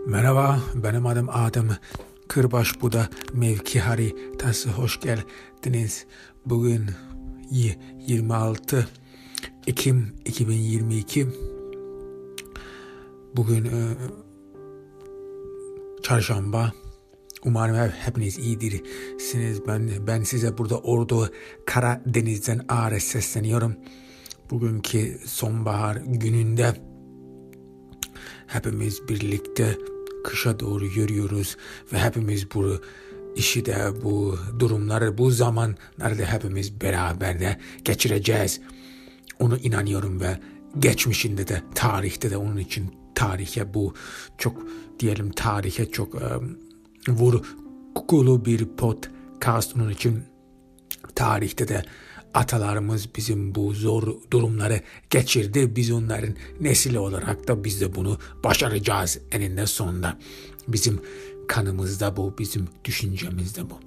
Merhaba, benim adım Adem Kırbaş. Bu da mevki haritası. Hoş geldiniz. Bugün 26 Ekim 2022. Bugün çarşamba. Umarım hepiniz iyidirsiniz. Ben size burada Ordu Karadeniz'den ağır sesleniyorum. Bugünkü sonbahar gününde hepimiz birlikte kışa doğru yürüyoruz ve hepimiz bu işi de, bu durumları, bu zamanları da hepimiz beraber de geçireceğiz. Onu inanıyorum ve geçmişinde de, tarihte de onun için tarihe çok vurgulu bir podcast. Onun için tarihte de atalarımız bizim bu zor durumları geçirdi. Biz onların nesili olarak da biz de bunu başaracağız eninde sonunda. Bizim kanımızda bu, bizim düşüncemizde bu.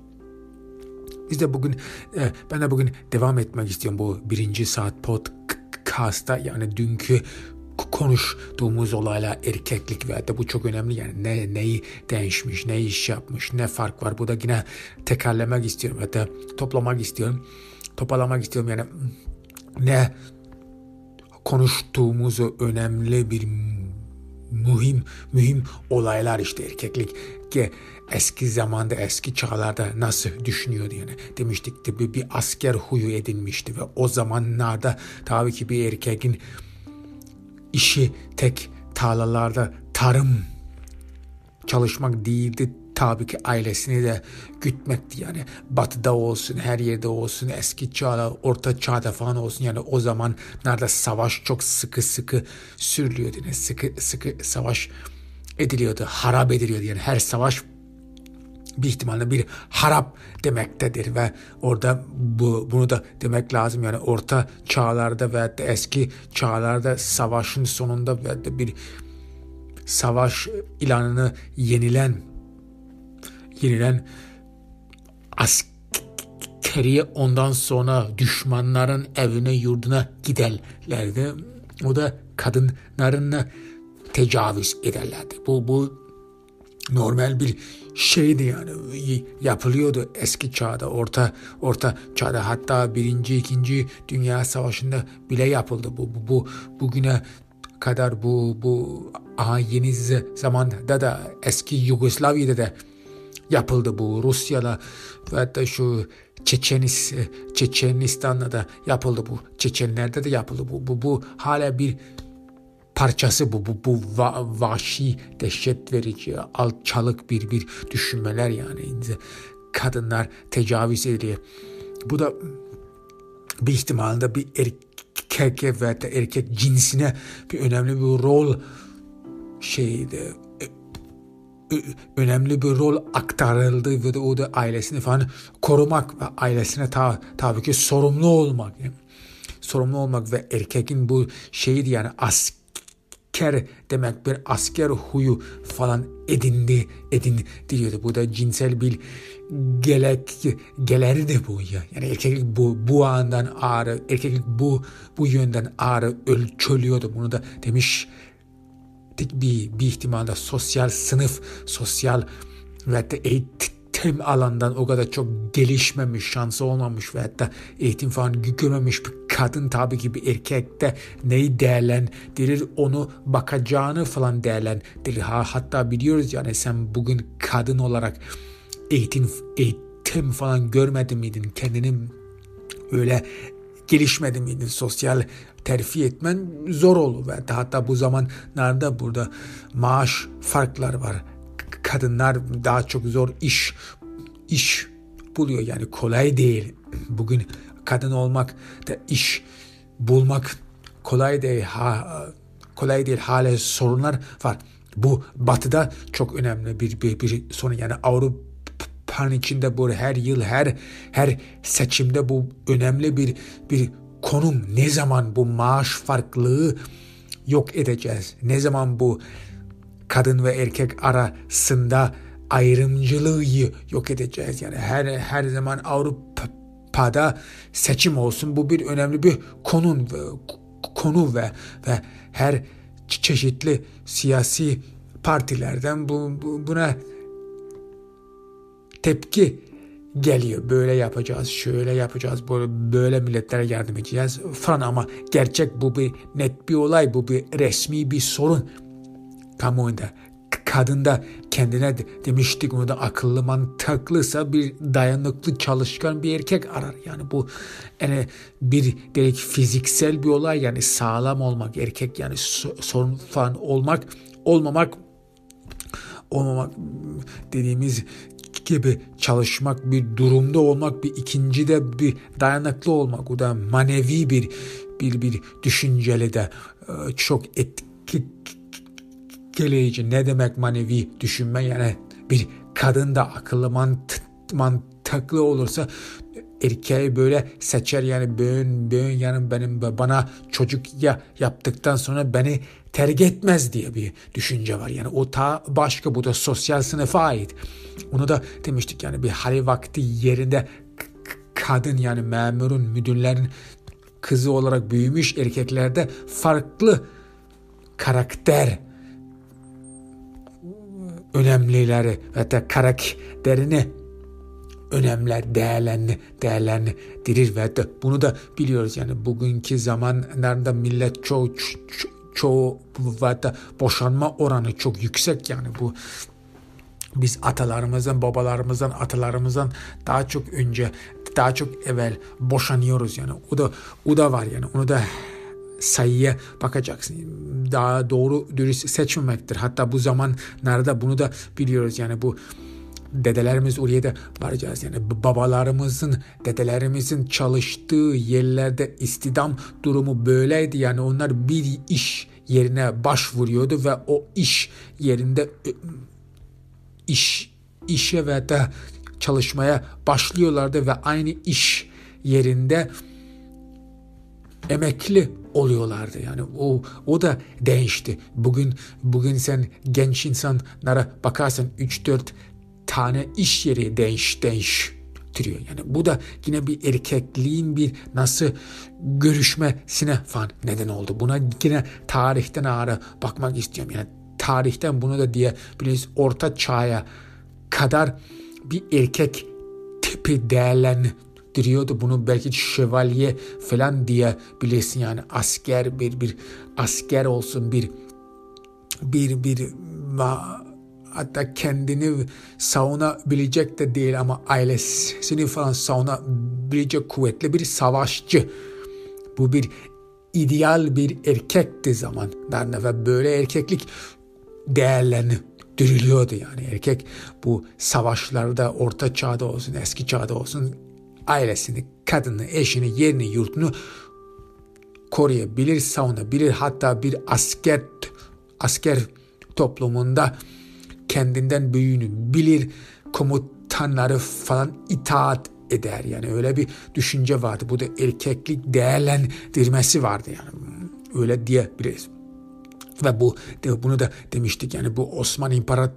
Ben de bugün devam etmek istiyorum bu 1. saat podcast'ta. Yani dünkü konuştuğumuz olayla erkeklik ve de bu çok önemli. Yani neyi değişmiş, ne iş yapmış, ne fark var. Bu da yine tekerlemek istiyorum ve de toplamak istiyorum. Toparlamak istiyorum. Yani ne konuştuğumuzu önemli bir mühim olaylar işte erkeklik ki eski zamanda, eski çağlarda nasıl düşünüyordu yani. Demiştik de bir asker huyu edinmişti ve o zamanlarda tabii ki bir erkeğin işi tek tarlalarda tarım çalışmak değildi. Tabii ki ailesini de gütmekti yani. Batıda olsun, her yerde olsun, eski çağda, orta çağda falan olsun. Yani o zamanlarda savaş çok sıkı sürülüyordu. Yani sıkı savaş ediliyordu, harap ediliyordu. Yani her savaş bir ihtimalle bir harap demektedir ve orada bunu da demek lazım. Yani orta çağlarda ve eski çağlarda savaşın sonunda ve bir savaş ilanını yenilen askeriye ondan sonra düşmanların evine yurduna giderlerdi. O da kadınlarına tecavüz ederlerdi. Bu normal bir şeydi yani, yapılıyordu eski çağda, orta çağda, hatta 1. 2. Dünya Savaşı'nda bile yapıldı. Bugüne kadar bu yeni zamanda da eski Yugoslavya'da da yapıldı bu. Rusya'la ve hatta şu Çeçenistan'da da yapıldı bu. Çeçenler'de de yapıldı bu hala bir parçası bu vahşi, dehşet verici, alçalık bir düşünmeler yani. Kadınlar tecavüz ediliyor. Bu da bir ihtimalle bir erkek ve erkek cinsine bir önemli bir rol önemli bir rol aktarıldı ve o da ailesini falan korumak ve ailesine tabii ki sorumlu olmak. Yani. Sorumlu olmak ve erkeğin bu şeydi yani asker demek, bir asker huyu falan edindiriyordu. Bu da cinsel bir gelerdi bu ya. Yani erkeklik bu andan ağrı, erkeklik bu yönden ağrı ölçülüyordu. Bunu da demiş bir ihtimalle sosyal sınıf, sosyal ve de eğitim alandan o kadar çok gelişmemiş, şansı olmamış ve hatta eğitim falan görmemiş bir kadın tabii ki bir erkekte neyi değerlendirir, onu bakacağını falan değerlendirir. Hatta biliyoruz yani, sen bugün kadın olarak eğitim falan görmedin miydin? Kendini öyle gelişmedi miydin? Sosyal terfi etmen zor olur ve hatta bu zamanlarda burada maaş farkları var. Kadınlar daha çok zor iş buluyor yani, kolay değil. Bugün kadın olmak da iş bulmak kolay değil. Kolay değil. Hala sorunlar var. Bu Batı'da çok önemli bir sorun yani. Avrupa'nın içinde bu her yıl her seçimde bu önemli bir konum. Ne zaman bu maaş farklılığı yok edeceğiz? Ne zaman bu kadın ve erkek arasında ayrımcılığı yok edeceğiz? Yani her zaman Avrupa'da seçim olsun. Bu bir önemli bir konu ve her çeşitli siyasi partilerden buna tepki geliyor. Böyle yapacağız, şöyle yapacağız, böyle milletlere yardım edeceğiz falan, ama gerçek bu bir net bir olay, bu bir resmi bir sorun kamuoyunda. Kadında kendine demiştik, onu da akıllı mantıklıysa bir dayanıklı çalışkan bir erkek arar. Yani bu yani bir direkt fiziksel bir olay, yani sağlam olmak, erkek yani sorun falan olmamak dediğimiz gibi çalışmak, bir durumda olmak, bir ikinci de bir dayanıklı olmak, o da manevi bir düşünceli de çok etkileyici. Ne demek manevi düşünme? Yani bir kadın da akıllı mantıklı olursa erkeği böyle seçer, yani böğün yani bana çocuk yaptıktan sonra beni terk etmez diye bir düşünce var. Yani o ta başka, bu da sosyal sınıfa ait. Onu da demiştik, yani bir hali vakti yerinde kadın, yani memurun, müdürlerin kızı olarak büyümüş erkeklerde farklı karakter önemlileri ve de karakterini önemler, değerlendirir ve de bunu da biliyoruz. Yani bugünkü zamanlarda millet çoğu ve de boşanma oranı çok yüksek. Yani bu biz atalarımızdan daha çok evvel boşanıyoruz, yani o da var, yani onu da sayıya bakacaksın. Daha doğru dürüst seçmemektir. Hatta bu zamanlarda bunu da biliyoruz. Yani bu dedelerimiz, oraya da varacağız. Yani dedelerimizin çalıştığı yerlerde istihdam durumu böyleydi. Yani onlar bir iş yerine başvuruyordu ve o iş yerinde işe ve de çalışmaya başlıyorlardı ve aynı iş yerinde emekli oluyorlardı. Yani o da değişti. Bugün sen genç insanlara bakarsan 3-4 tane iş yeri değiştiriyor. Yani bu da yine bir erkekliğin bir nasıl görüşmesine falan neden oldu. Buna yine tarihten bakmak istiyorum. Yani tarihten bunu da diyebiliriz. Orta çağa kadar bir erkek tipi değerlendiriyordu. Bunu belki şövalye falan diyebilirsin. Yani asker, bir asker olsun, bir hatta kendini savunabilecek de değil ama ailesini falan savunabilecek kuvvetli bir savaşçı. Bu bir ideal bir erkekti zamanlarında ve böyle erkeklik değerlendiriliyordu. Yani erkek bu savaşlarda, orta çağda olsun, eski çağda olsun, ailesini, kadını, eşini, yerini, yurtunu koruyabilir, savunabilir. Hatta bir asker toplumunda kendinden büyüğünü bilir, komutanları falan itaat eder. Yani öyle bir düşünce vardı. Bu da erkeklik değerlendirmesi vardı. Yani öyle diyebiliriz. Ve bunu da demiştik. Yani bu Osmanlı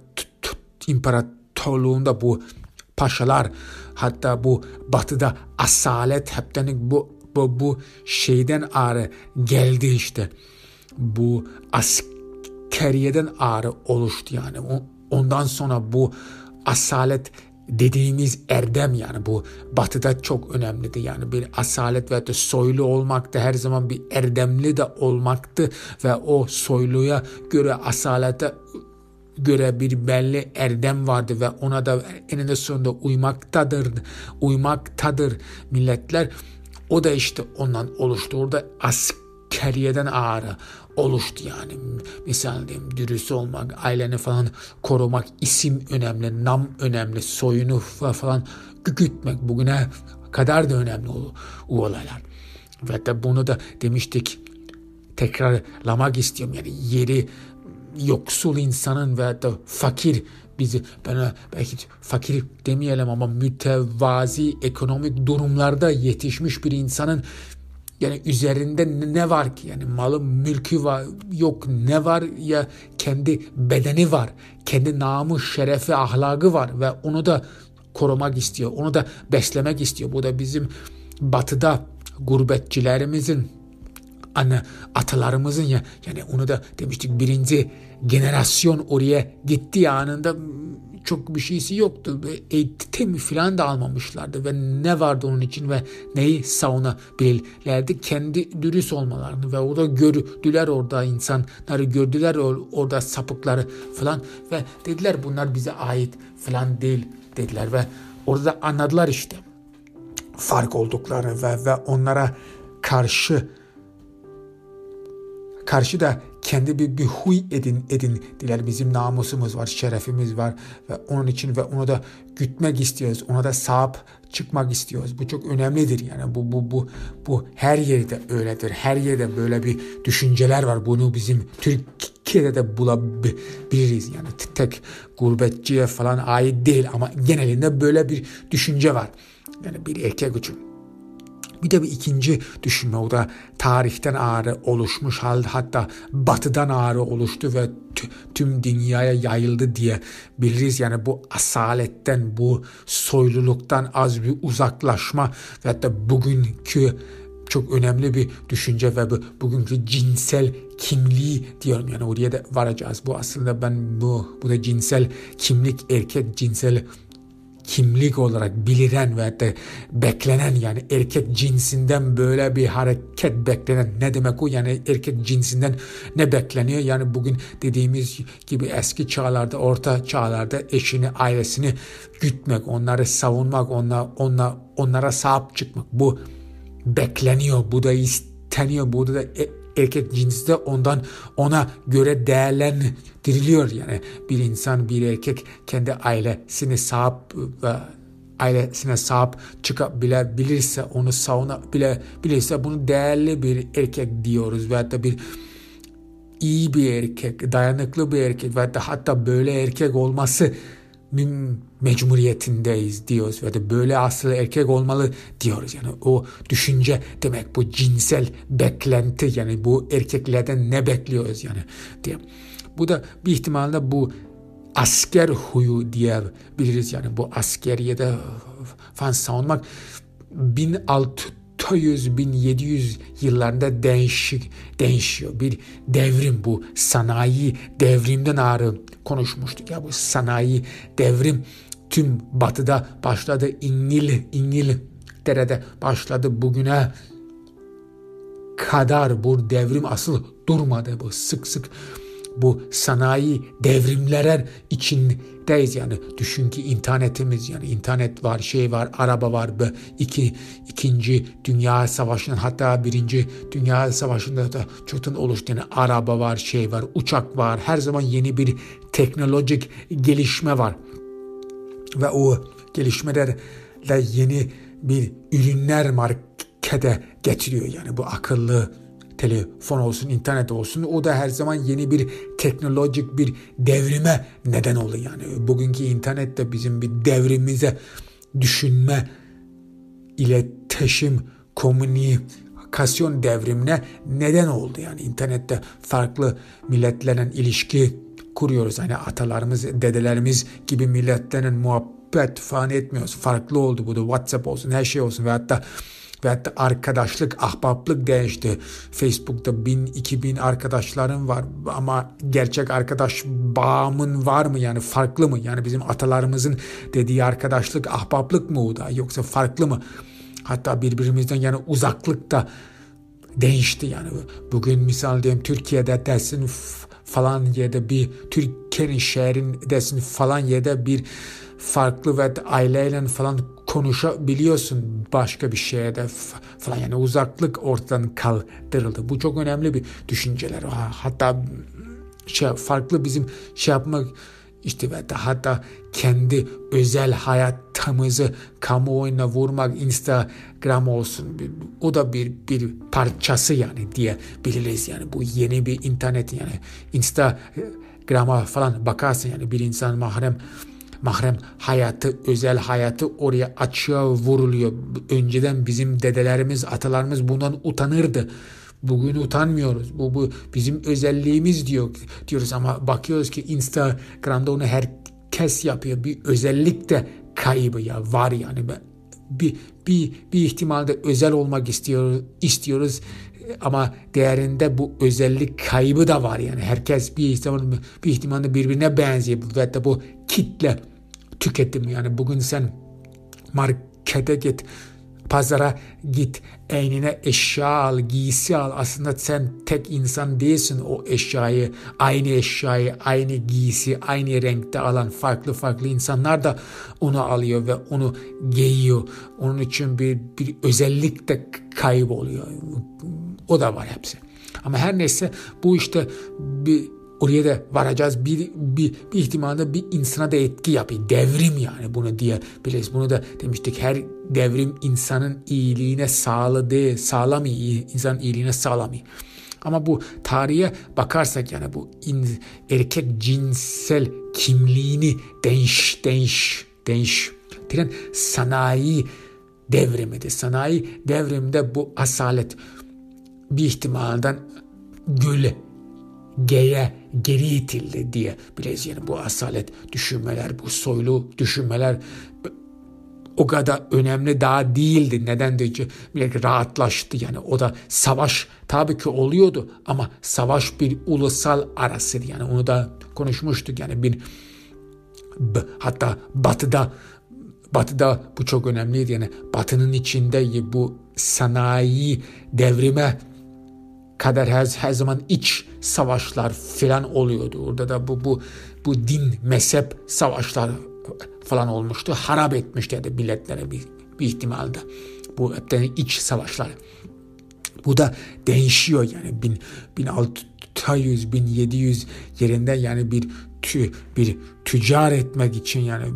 İmparatorluğu'nda bu paşalar, hatta bu batıda asalet hepten bu şeyden geldi işte. Bu askeriyeden oluştu yani. Ondan sonra bu asalet dediğimiz erdem, yani bu batıda çok önemliydi. Yani bir asalet ve de soylu olmak da her zaman bir erdemli de olmaktı ve o soyluya göre, asalete göre bir belli erdem vardı ve ona da eninde sonunda uymaktadır milletler. O da işte ondan oluştu. Orada askeriyeden oluştu yani. Misal diyeyim, dürüst olmak, aileni falan korumak, isim önemli, nam önemli, soyunu falan gütmek bugüne kadar da önemli o olaylar. Ve de bunu da demiştik, tekrarlamak istiyorum. Yani yeri yoksul insanın ve de fakir, belki fakir demeyelim ama mütevazi ekonomik durumlarda yetişmiş bir insanın yani üzerinde ne var ki? Yani malı, mülkü var, yok, ne var ya kendi bedeni var. Kendi namı, şerefi, ahlakı var ve onu da korumak istiyor. Onu da beslemek istiyor. Bu da bizim batıda gurbetçilerimizin atalarımızın yani onu da demiştik, birinci generasyon oraya gittiği anında çok bir şeysi yoktu. Eğitim falan da almamışlardı ve ne vardı onun için ve neyi savunabilirlerdi? Kendi dürüst olmalarını ve orada gördüler, orada insanları gördüler, orada sapıkları falan ve dediler bunlar bize ait falan değil dediler ve orada anladılar işte fark olduklarını ve onlara karşı da kendi bir huy edindiler. Bizim namusumuz var, şerefimiz var ve onun için ve onu da gütmek istiyoruz. Ona da sahip çıkmak istiyoruz. Bu çok önemlidir. Yani bu her yerde öyledir. Her yerde böyle bir düşünceler var. Bunu bizim Türkiye'de de bulabiliriz. Yani tek gurbetçiye falan ait değil ama genelinde böyle bir düşünce var. Yani bir erkek için. Bir de bir ikinci düşünme, o da tarihten ağrı oluşmuş, hatta batıdan ağrı oluştu ve tüm dünyaya yayıldı diye biliriz. Yani bu asaletten, bu soyluluktan az bir uzaklaşma ve hatta bugünkü çok önemli bir düşünce ve bugünkü cinsel kimliği diyorum, yani oraya da varacağız. Bu aslında bu da cinsel kimlik, erkek cinsel kimlik olarak bilinen ve hatta beklenen, yani erkek cinsinden böyle bir hareket beklenen, ne demek o? Yani erkek cinsinden ne bekleniyor? Yani bugün dediğimiz gibi eski çağlarda, orta çağlarda eşini, ailesini gütmek, onları savunmak, onlara sahip çıkmak, bu bekleniyor, bu da isteniyor. Burada da erkek cinsi de ona göre değerlendiriliyor. Yani bir insan, bir erkek kendi ailesine sahip çıkabilirse, onu savunabilirse bunu değerli bir erkek diyoruz. Ve hatta bir iyi bir erkek, dayanıklı bir erkek ve hatta böyle erkek olması mecburiyetindeyiz diyoruz ve de böyle asıl erkek olmalı diyoruz. Yani o düşünce demek, bu cinsel beklenti, yani bu erkeklerden ne bekliyoruz yani diye. Bu da bir ihtimalle bu asker huyu diyebiliriz. Yani bu askeriyede falan savunmak 1600-1700 yıllarında değişiyor. Bir devrim, bu sanayi devrimden ağrı konuşmuştuk. Ya bu sanayi devrim tüm batıda başladı. İngiltere'de başladı. Bugüne kadar bu devrim asıl durmadı. Bu sık bu sanayi devrimler içindeyiz. Yani düşün ki internetimiz, yani internet var, şey var, araba var. İkinci Dünya Savaşı'ndan, hatta Birinci Dünya Savaşı'nda da çoktan oluştu. Yani araba var, şey var, uçak var. Her zaman yeni bir teknolojik gelişme var. Ve o gelişmelerle yeni bir ürünler markete getiriyor. Yani bu akıllı telefon olsun, internet olsun, o da her zaman yeni bir teknolojik bir devrime neden oluyor. Yani bugünkü internet de bizim bir devrimize, düşünme, iletişim, komünikasyon devrimine neden oldu. Yani internette farklı milletlerle ilişki kuruyoruz. Hani atalarımız, dedelerimiz gibi milletlerle muhabbet falan etmiyoruz. Farklı oldu bu da, WhatsApp olsun, her şey olsun ve hatta arkadaşlık, ahbaplık değişti. Facebook'ta 1000-2000 arkadaşlarım var ama gerçek arkadaş bağımın var mı? Yani farklı mı? Yani bizim atalarımızın dediği arkadaşlık, ahbaplık mı o da, yoksa farklı mı? Hatta birbirimizden yani uzaklık da değişti. Yani bugün misal diyeyim, Türkiye'de desin falan yerde, bir Türkiye'nin şehrin desin falan yerde bir farklı ve aileyle falan konuşabiliyorsun, başka bir şeyde falan, yani uzaklık ortadan kaldırıldı. Bu çok önemli bir düşünceler. Hatta farklı bizim yapmak işte ve hatta kendi özel hayatımızı kamuoyuna vurmak, Instagram olsun, o da bir parçası yani diyebiliriz. Yani bu yeni bir internet, yani Instagram'a falan bakarsın, yani bir insan mahrem hayatı, özel hayatı oraya açığa vuruluyor. Önceden bizim dedelerimiz, atalarımız bundan utanırdı. Bugün utanmıyoruz. Bu bizim özelliğimiz diyoruz ama bakıyoruz ki Instagram'da onu herkes yapıyor. Bir özellik de kaybı var yani. Bir ihtimalde özel olmak istiyoruz. ama değerinde bu özellik kaybı da var. Yani herkes bir ihtimalle birbirine benziyor ve de bu kitle tüketim. Yani bugün sen markete git, pazara git, eline eşya al, giysi al. Aslında sen tek insan değilsin. O aynı eşyayı, aynı giysi, aynı renkte alan farklı insanlar da onu alıyor ve onu giyiyor. Onun için bir özellik de kayboluyor. O da var hepsi. Ama her neyse bu işte oraya da varacağız. Bir ihtimalle bir insana da etki yapıyor. Devrim yani bunu diyebiliriz. Bunu da demiştik. Her devrim insanın iyiliğine sağlamıyor. İnsanın iyiliğine sağlamıyor. Ama bu tarihe bakarsak yani bu erkek cinsel kimliğini değiştiren sanayi devrimidir. Sanayi devrimde bu asalet bir ihtimalden geri itildi diye biliriz. Yani bu asalet düşünmeler, bu soylu düşünmeler o kadar önemli daha değildi. Neden diyece rahatlaştı. Yani o da savaş tabii ki oluyordu ama savaş bir ulusal arasıydı. Yani onu da konuşmuştuk. Yani hatta Batı'da bu çok önemliydi. Yani Batı'nın içinde bu sanayi devrime kadar her zaman iç savaşlar falan oluyordu. Orada da bu din, mezhep savaşlar falan olmuştu. Harap etmişti de milletlere bir ihtimalde. Bu hepten iç savaşlar. Bu da değişiyor yani 1600-1700 yerinde yani bir tüccar etmek için yani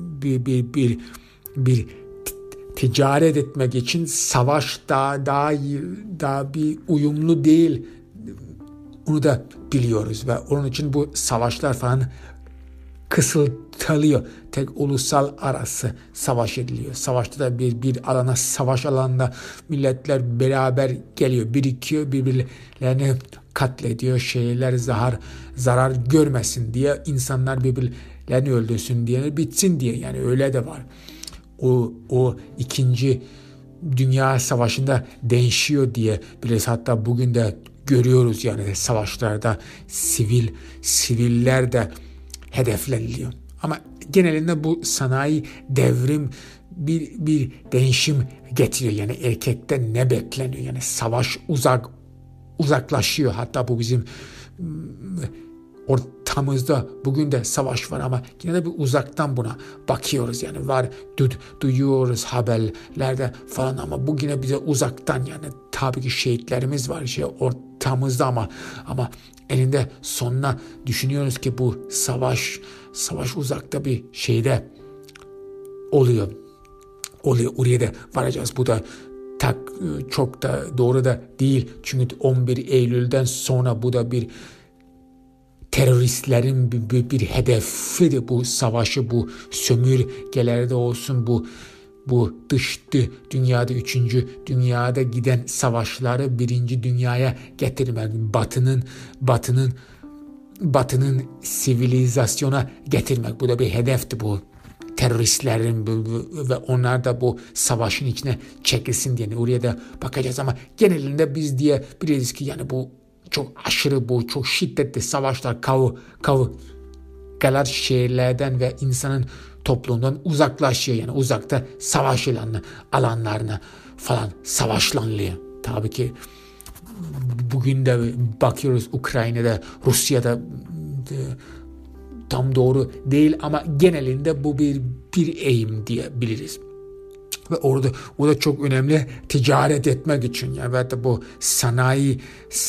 bir ticaret etmek için savaş daha bir uyumlu değil. Onu da biliyoruz ve onun için bu savaşlar falan kısıtılıyor. Tek ulusal arası savaş ediliyor. Savaşta da bir alana, savaş alanında milletler beraber geliyor, birikiyor, birbirlerini katlediyor. Şehirler zarar görmesin diye, insanlar birbirlerini öldürsün diye, bitsin diye. Yani öyle de var. O 2. Dünya Savaşı'nda değişiyor diye biliriz. Hatta bugün de görüyoruz yani savaşlarda siviller de hedefleniliyor. Ama genelinde bu sanayi devrim bir değişim getiriyor. Yani erkekten ne bekleniyor? Yani savaş uzaklaşıyor. Hatta bu bizim ortamızda bugün de savaş var ama yine de bir uzaktan buna bakıyoruz. Yani var duyuyoruz haberlerde falan ama bugüne bize uzaktan yani tabii ki şehitlerimiz var ortamızda ama elinde sonuna düşünüyoruz ki bu savaş uzakta bir şeyde oluyor. Oraya da varacağız. Bu da çok da doğru da değil. Çünkü 11 Eylül'den sonra bu da bir teröristlerin bir hedefi, bu savaşı, bu sömürgelerde olsun, bu dış dünyada, 3. dünyada giden savaşları 1. dünyaya getirmek, Batı'nın sivilizasyona getirmek. Bu da bir hedefti, bu teröristlerin ve onlar da bu savaşın içine çekilsin diye. Oraya da bakacağız ama genelinde biz diye biliriz ki yani bu çok aşırı, bu çok şiddetli savaşlar, kavgalar şehirlerden ve insanın toplumdan uzaklaşıyor. Yani uzakta savaş alanlarına falan savaşlanılıyor. Tabii ki bugün de bakıyoruz Ukrayna'da, Rusya'da tam doğru değil ama genelinde bu bir eğim diyebiliriz. Ve o da çok önemli ticaret etmek için. Yani ve bu sanayi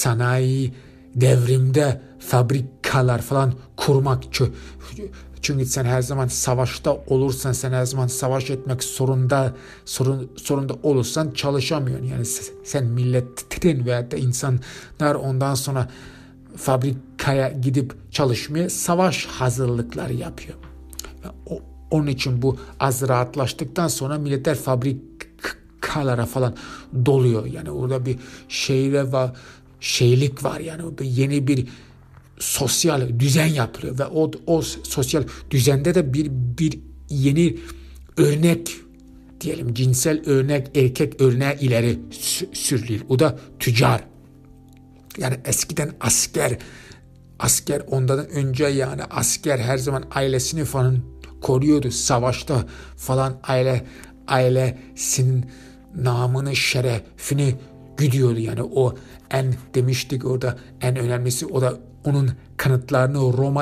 devrimde fabrikalar falan kurmak. Çünkü sen her zaman savaşta olursan, sen her zaman savaş etmek zorunda olursan çalışamıyorsun. Yani sen milletin veya da insanlar ondan sonra fabrikaya gidip çalışmaya savaş hazırlıkları yapıyor. Onun için bu az rahatlaştıktan sonra milletler fabrikalara falan doluyor. Yani orada bir şeylik var. Yani yeni bir sosyal düzen yapılıyor ve o sosyal düzende de bir yeni örnek diyelim cinsel örnek erkek örneğe ileri sürülür. O da tüccar. Yani eskiden asker ondan önce yani asker her zaman ailesini falan koruyordu. Savaşta falan ailesinin namını, şerefini güdüyordu. Yani o demiştik orada en önemlisi o da onun kanıtlarını Roma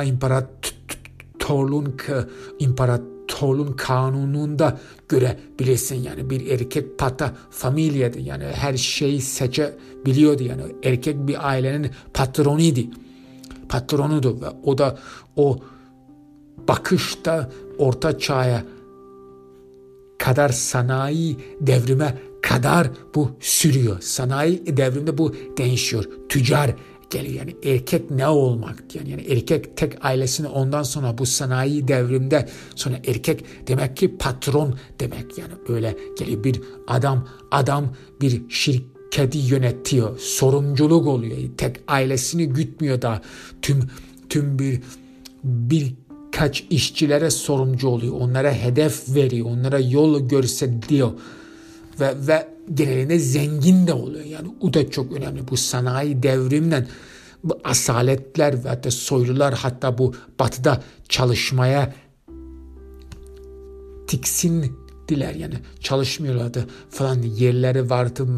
İmparatorluğun kanununda görebilirsin. Yani bir erkek familiydi. Yani her şeyi seçebiliyordu. Yani erkek bir ailenin patronudu ve o da o bakışta orta çağa kadar sanayi devrime kadar bu sürüyor. Sanayi devriminde bu değişiyor. Tüccar geliyor. Yani erkek ne olmak? Yani erkek tek ailesini ondan sonra bu sanayi devrimde sonra erkek demek ki patron demek. Yani öyle geliyor bir adam bir şirketi yönetiyor. Sorumculuk oluyor. Tek ailesini gütmüyor da tüm birkaç işçilere sorumcu oluyor. Onlara hedef veriyor. Onlara yol gösteriyor. Ve genelinde zengin de oluyor. Yani o da çok önemli. Bu sanayi devriminden bu asaletler ve hatta soylular hatta bu batıda çalışmaya tiksindiler. Yani çalışmıyorlardı falan. Yerleri vardı,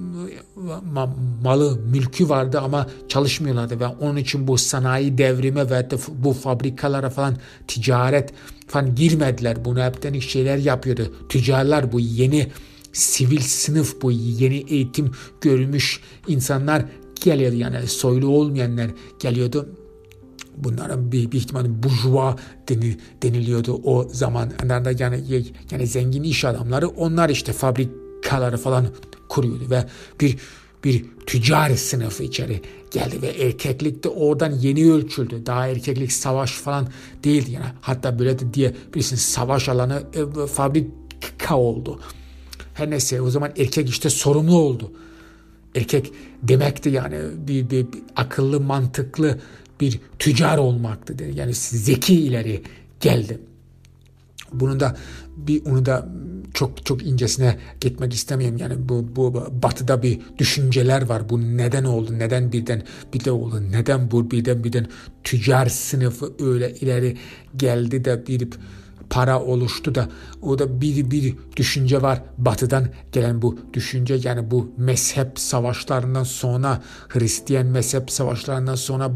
malı, mülkü vardı ama çalışmıyorlardı. Ve onun için bu sanayi devrimi ve hatta bu fabrikalara falan ticaret falan girmediler. Bunu hepten şeyler yapıyordu. Tüccarlar bu yeni sivil sınıf bu yeni eğitim görmüş insanlar geliyordu. Yani soylu olmayanlar geliyordu. Bunlara bir ihtimalle burjuva deniliyordu o zamanlarda. Yani zengin iş adamları onlar işte fabrikaları falan kuruyordu ve bir tüccar sınıfı içeri geldi ve erkeklik de oradan yeni ölçüldü. Daha erkeklik savaş falan değildi. Yani hatta böyle de diyebilirsin savaş alanı fabrika oldu. Her neyse o zaman erkek işte sorumlu oldu. Erkek demekti yani bir akıllı, mantıklı bir tüccar olmaktı. Yani zeki ileri geldi. Onu da çok incesine gitmek istemiyorum. Yani bu batıda bir düşünceler var. Bu neden oldu? Neden birden oldu? Neden bu birden tüccar sınıfı öyle ileri geldi de bir para oluştu da o da bir düşünce var batıdan gelen bu düşünce yani bu mezhep savaşlarından sonra Hristiyan mezhep savaşlarından sonra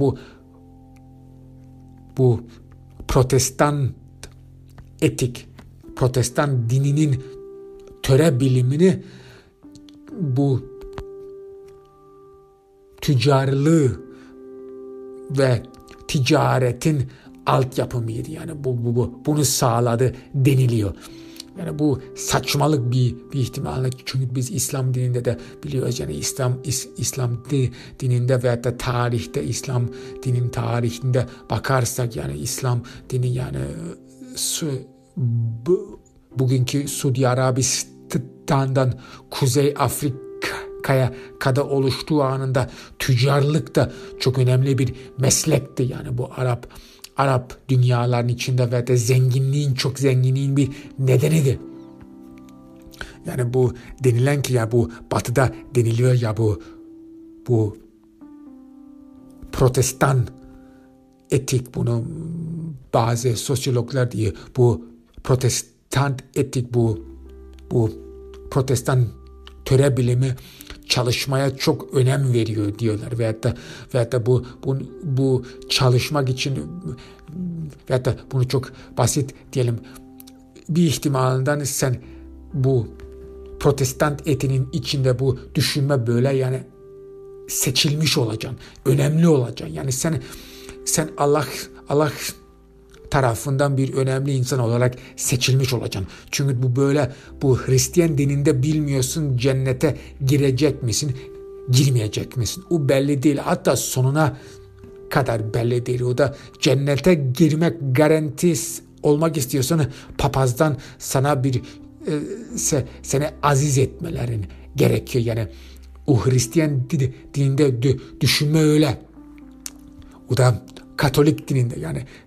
bu protestan etik protestan dininin töre bilimini bu tüccarlığı ve ticaretin altyapımıydı. Yani bunu sağladı deniliyor. Yani bu saçmalık bir ihtimalle çünkü biz İslam dininde de biliyoruz yani İslam dininde veya da tarihte İslam dinin tarihinde bakarsak yani İslam dini yani bugünkü Suudi Arabistan'dan Kuzey Afrika'ya kadar oluştuğu anında tüccarlık da çok önemli bir meslekti. Yani bu Arap dünyaların içinde ve de zenginliğin bir nedenidir. Yani bu denilen ki ya bu batıda deniliyor ya bu protestan etik bunu bazı sosyologlar diyor bu protestan etik bu protestan töre bilimi çalışmaya çok önem veriyor diyorlar veyahut da bu çalışmak için veyahut da bunu çok basit diyelim bir ihtimalinden sen bu protestant etinin içinde bu düşünme böyle yani seçilmiş olacaksın, önemli olacaksın. Yani sen Allah tarafından bir önemli insan olarak seçilmiş olacaksın. Çünkü bu Hristiyan dininde bilmiyorsun cennete girecek misin, girmeyecek misin? O belli değil. Hatta sonuna kadar belli değil. O da cennete girmek garantisi olmak istiyorsan papazdan sana seni aziz etmelerin gerekiyor. Yani o Hristiyan dininde düşünme öyle. O da Katolik dininde yani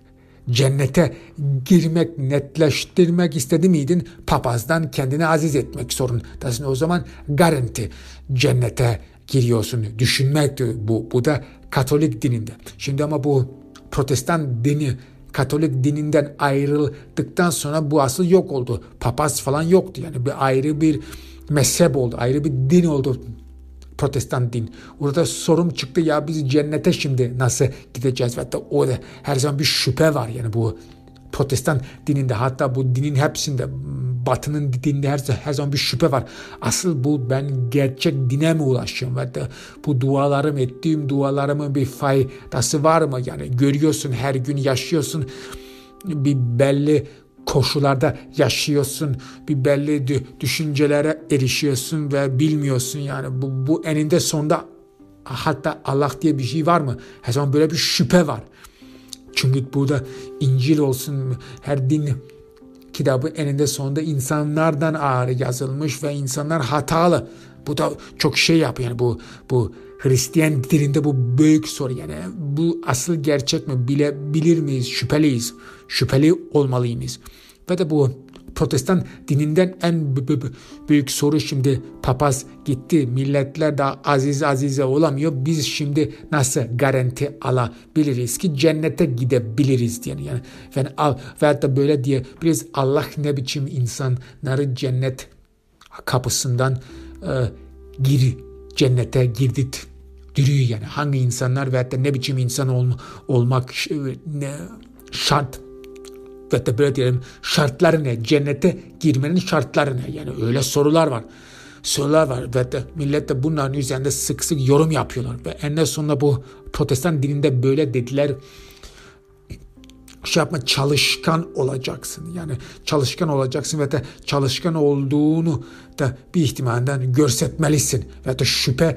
cennete girmek, netleştirmek istedi miydin? Papazdan kendini aziz etmek zorundasın. O zaman garanti cennete giriyorsun. Düşünmek bu da Katolik dininde. Şimdi ama bu Protestan dini Katolik dininden ayrıldıktan sonra bu asıl yok oldu. Papaz falan yoktu. Yani bir ayrı bir mezhep oldu. Ayrı bir din oldu. Protestan din. Orada sorun çıktı ya biz cennete şimdi nasıl gideceğiz? Hatta orada her zaman bir şüphe var yani bu Protestan dininde, hatta bu dinin hepsinde, Batı'nın dininde her zaman bir şüphe var. Asıl bu ben gerçek dine mi ulaşıyorum? Hatta bu ettiğim dualarımın bir faydası var mı? Yani görüyorsun, her gün yaşıyorsun, bir belli koşullarda yaşıyorsun, bir belli düşüncelere erişiyorsun ve bilmiyorsun yani bu eninde sonunda hatta Allah diye bir şey var mı? Her zaman böyle bir şüphe var. Çünkü burada İncil olsun, her din kitabı eninde sonunda insanlardan ağır yazılmış ve insanlar hatalı. Bu da çok şey yapıyor yani bu Hristiyan dilinde bu büyük soru yani bu asıl gerçek mi bilir miyiz? Şüpheliyiz. Şüpheli olmalıyız. Ve de bu Protestan dininden en büyük soru şimdi papaz gitti. Milletler de azize olamıyor. Biz şimdi nasıl garanti alabiliriz ki cennete gidebiliriz diye. Yani veyahut da böyle diyebiliriz. Allah ne biçim insanları cennet kapısından cennete girdiriyor yani. Hangi insanlar veyahut da ne biçim insan olmak şart. Ve de böyle diyelim şartları ne? Cennete girmenin şartları ne? Yani öyle sorular var ve de millet de bunların üzerinde sık sık yorum yapıyorlar. Ve en sonunda bu Protestan dininde böyle dediler. Çalışkan olacaksın. Yani çalışkan olacaksın ve de çalışkan olduğunu da bir ihtimalden görsetmelisin. Ve de şüphe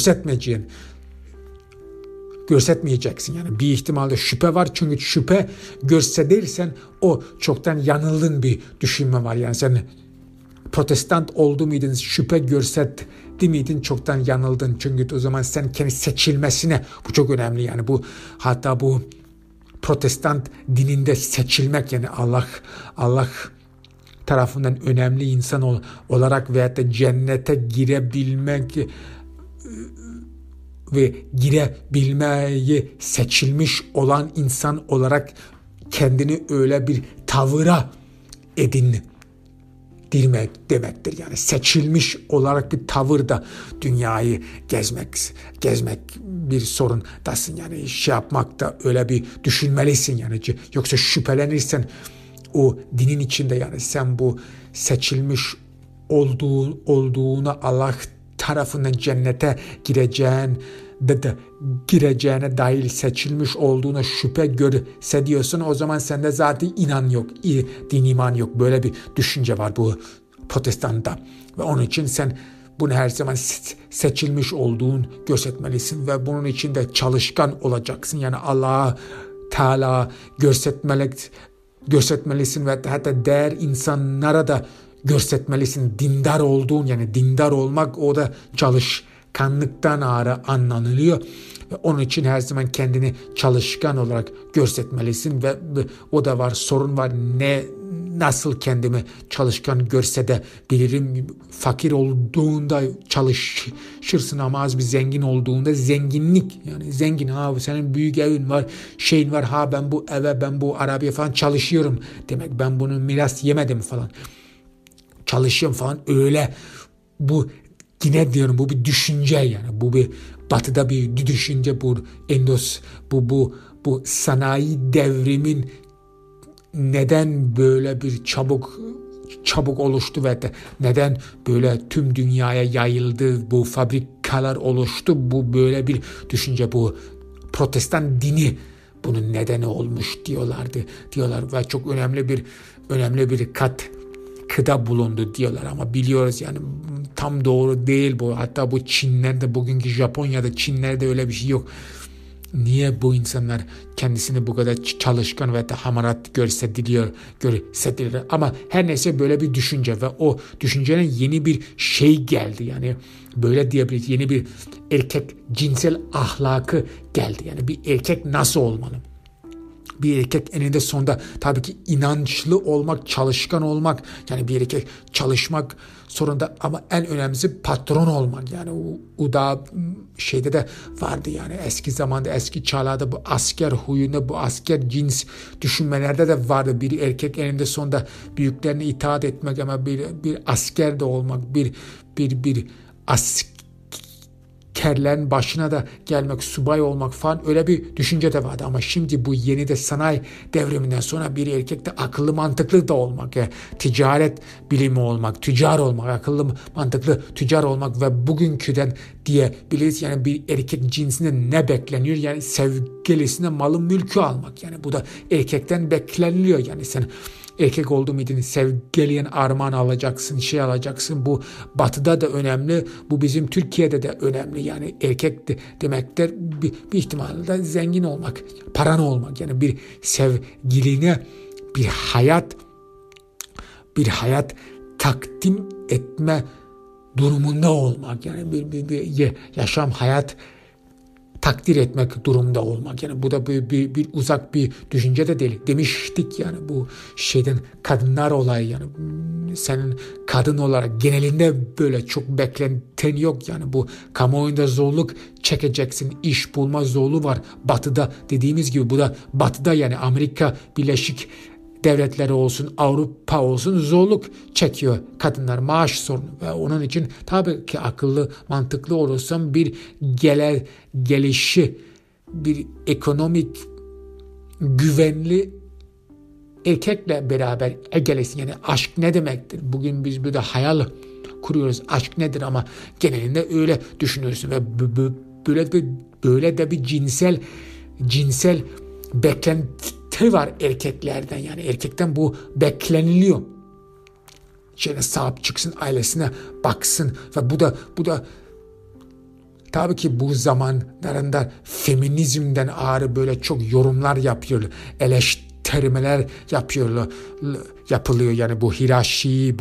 görsetmeyeceksin. Yani bir ihtimalde şüphe var. Çünkü şüphe gösterirsen o çoktan yanıldığın bir düşünme var. Yani sen Protestant oldu muydun, şüphe görsetti miydin, çoktan yanıldın. Çünkü o zaman sen kendi seçilmesine, bu çok önemli yani hatta bu Protestant dininde seçilmek yani Allah tarafından önemli insan olarak veyahut da cennete girebilmek ve girebilmeyi seçilmiş olan insan olarak kendini öyle bir tavıra edindirmek demektir. Yani seçilmiş olarak bir tavırda dünyayı gezmek bir sorundasın. Yani yapmakta öyle bir düşünmelisin yani. Yoksa şüphelenirsen o dinin içinde yani sen bu seçilmiş olduğuna Allah tarafından cennete gireceğine dair seçilmiş olduğuna şüphe gösteriyorsun, o zaman sende zaten din iman yok. Böyle bir düşünce var bu Protestan'da ve onun için sen bunu her zaman seçilmiş olduğun göstermelisin ve bunun için de çalışkan olacaksın. Yani Allah Teala göstermelisin ve hatta diğer insanlara da göstermelisin. Dindar olduğun, yani dindar olmak o da çalışkanlıktan anlanılıyor. Ve onun için her zaman kendini çalışkan olarak göstermelisin ve o da var, sorun var. Nasıl kendimi çalışkan gösterebilirim? Fakir olduğunda çalışırsın ama az bir zengin olduğunda zenginlik, yani zengin, senin büyük evin var, şeyin var, ben bu eve, ben bu arabaya falan çalışıyorum demek, ben bunu miras yemedim falan, çalışıyorum falan, öyle bu yine diyorum bu bir düşünce, yani bu bir batıda bir düşünce, bu sanayi devrimin neden böyle bir çabuk oluştu ve neden böyle tüm dünyaya yayıldı, bu fabrikalar oluştu, bu böyle bir düşünce, bu Protestan dini bunun nedeni olmuş diyorlar ve çok önemli bir katkıda bulundu diyorlar ama biliyoruz yani tam doğru değil bu. Hatta bu Çinler'de, bugünkü Japonya'da, Çinler'de öyle bir şey yok. Niye bu insanlar kendisini bu kadar çalışkan ve hamarat gösteriyor? Ama her neyse böyle bir düşünce ve o düşüncenin yeni bir şey geldi. Yani böyle diyebiliriz, yeni bir erkek cinsel ahlakı geldi. Yani bir erkek nasıl olmalı? Bir erkek eninde sonunda tabii ki inançlı olmak, çalışkan olmak, yani bir erkek çalışmak zorunda ama en önemlisi patron olmak. Yani o da şeyde de vardı, yani eski zamanda, eski çağlarda bu asker huyunda, bu asker cins düşünmelerde de vardı. Bir erkek eninde sonunda büyüklerine itaat etmek ama bir asker de olmak, bir askerlerin başına da gelmek, subay olmak falan, öyle bir düşünce de vardı. Ama şimdi bu yeni de sanayi devriminden sonra bir erkek de akıllı mantıklı da olmak, yani ticaret bilimi olmak, tüccar olmak, akıllı mantıklı tüccar olmak ve bugünküden diyebiliriz. Yani bir erkek cinsinde ne bekleniyor? Yani sevgilisine malı mülkü almak. Yani bu da erkekten bekleniliyor. Yani sen erkek olduğum için sevgiliyen armağan alacaksın, şey alacaksın. Bu batıda da önemli. Bu bizim Türkiye'de de önemli. Yani erkek demektir bir ihtimalle de zengin olmak, paran olmak. Yani bir sevgiline bir hayat takdim etme durumunda olmak. Yani bir yaşam, hayat takdir etmek durumda olmak. Yani bu da bir uzak bir düşünce de değil. Demiştik yani bu şeyden, kadınlar olayı, yani senin kadın olarak genelinde böyle çok beklenten yok. Yani bu kamuoyunda zorluk çekeceksin. İş bulma zorluğu var. Batı'da dediğimiz gibi, bu da Batı'da, yani Amerika Birleşik Devletleri olsun, Avrupa olsun zorluk çekiyor kadınlar, maaş sorunu ve onun için tabii ki akıllı, mantıklı olursan bir gelişi, bir ekonomik güvenli erkekle beraber gelesin. Yani aşk ne demektir? Bugün biz burada hayal kuruyoruz. Aşk nedir? Ama genelinde öyle düşünüyoruz ve böyle de bir cinsel beklenti var erkeklerden. Yani erkekten bu bekleniliyor. Şöyle sahip çıksın, ailesine baksın ve bu da tabii ki bu zamanlarında feminizmden ağrı böyle çok yorumlar yapıyor, eleştirmeler yapılıyor. Yani bu hiyerarşiyi,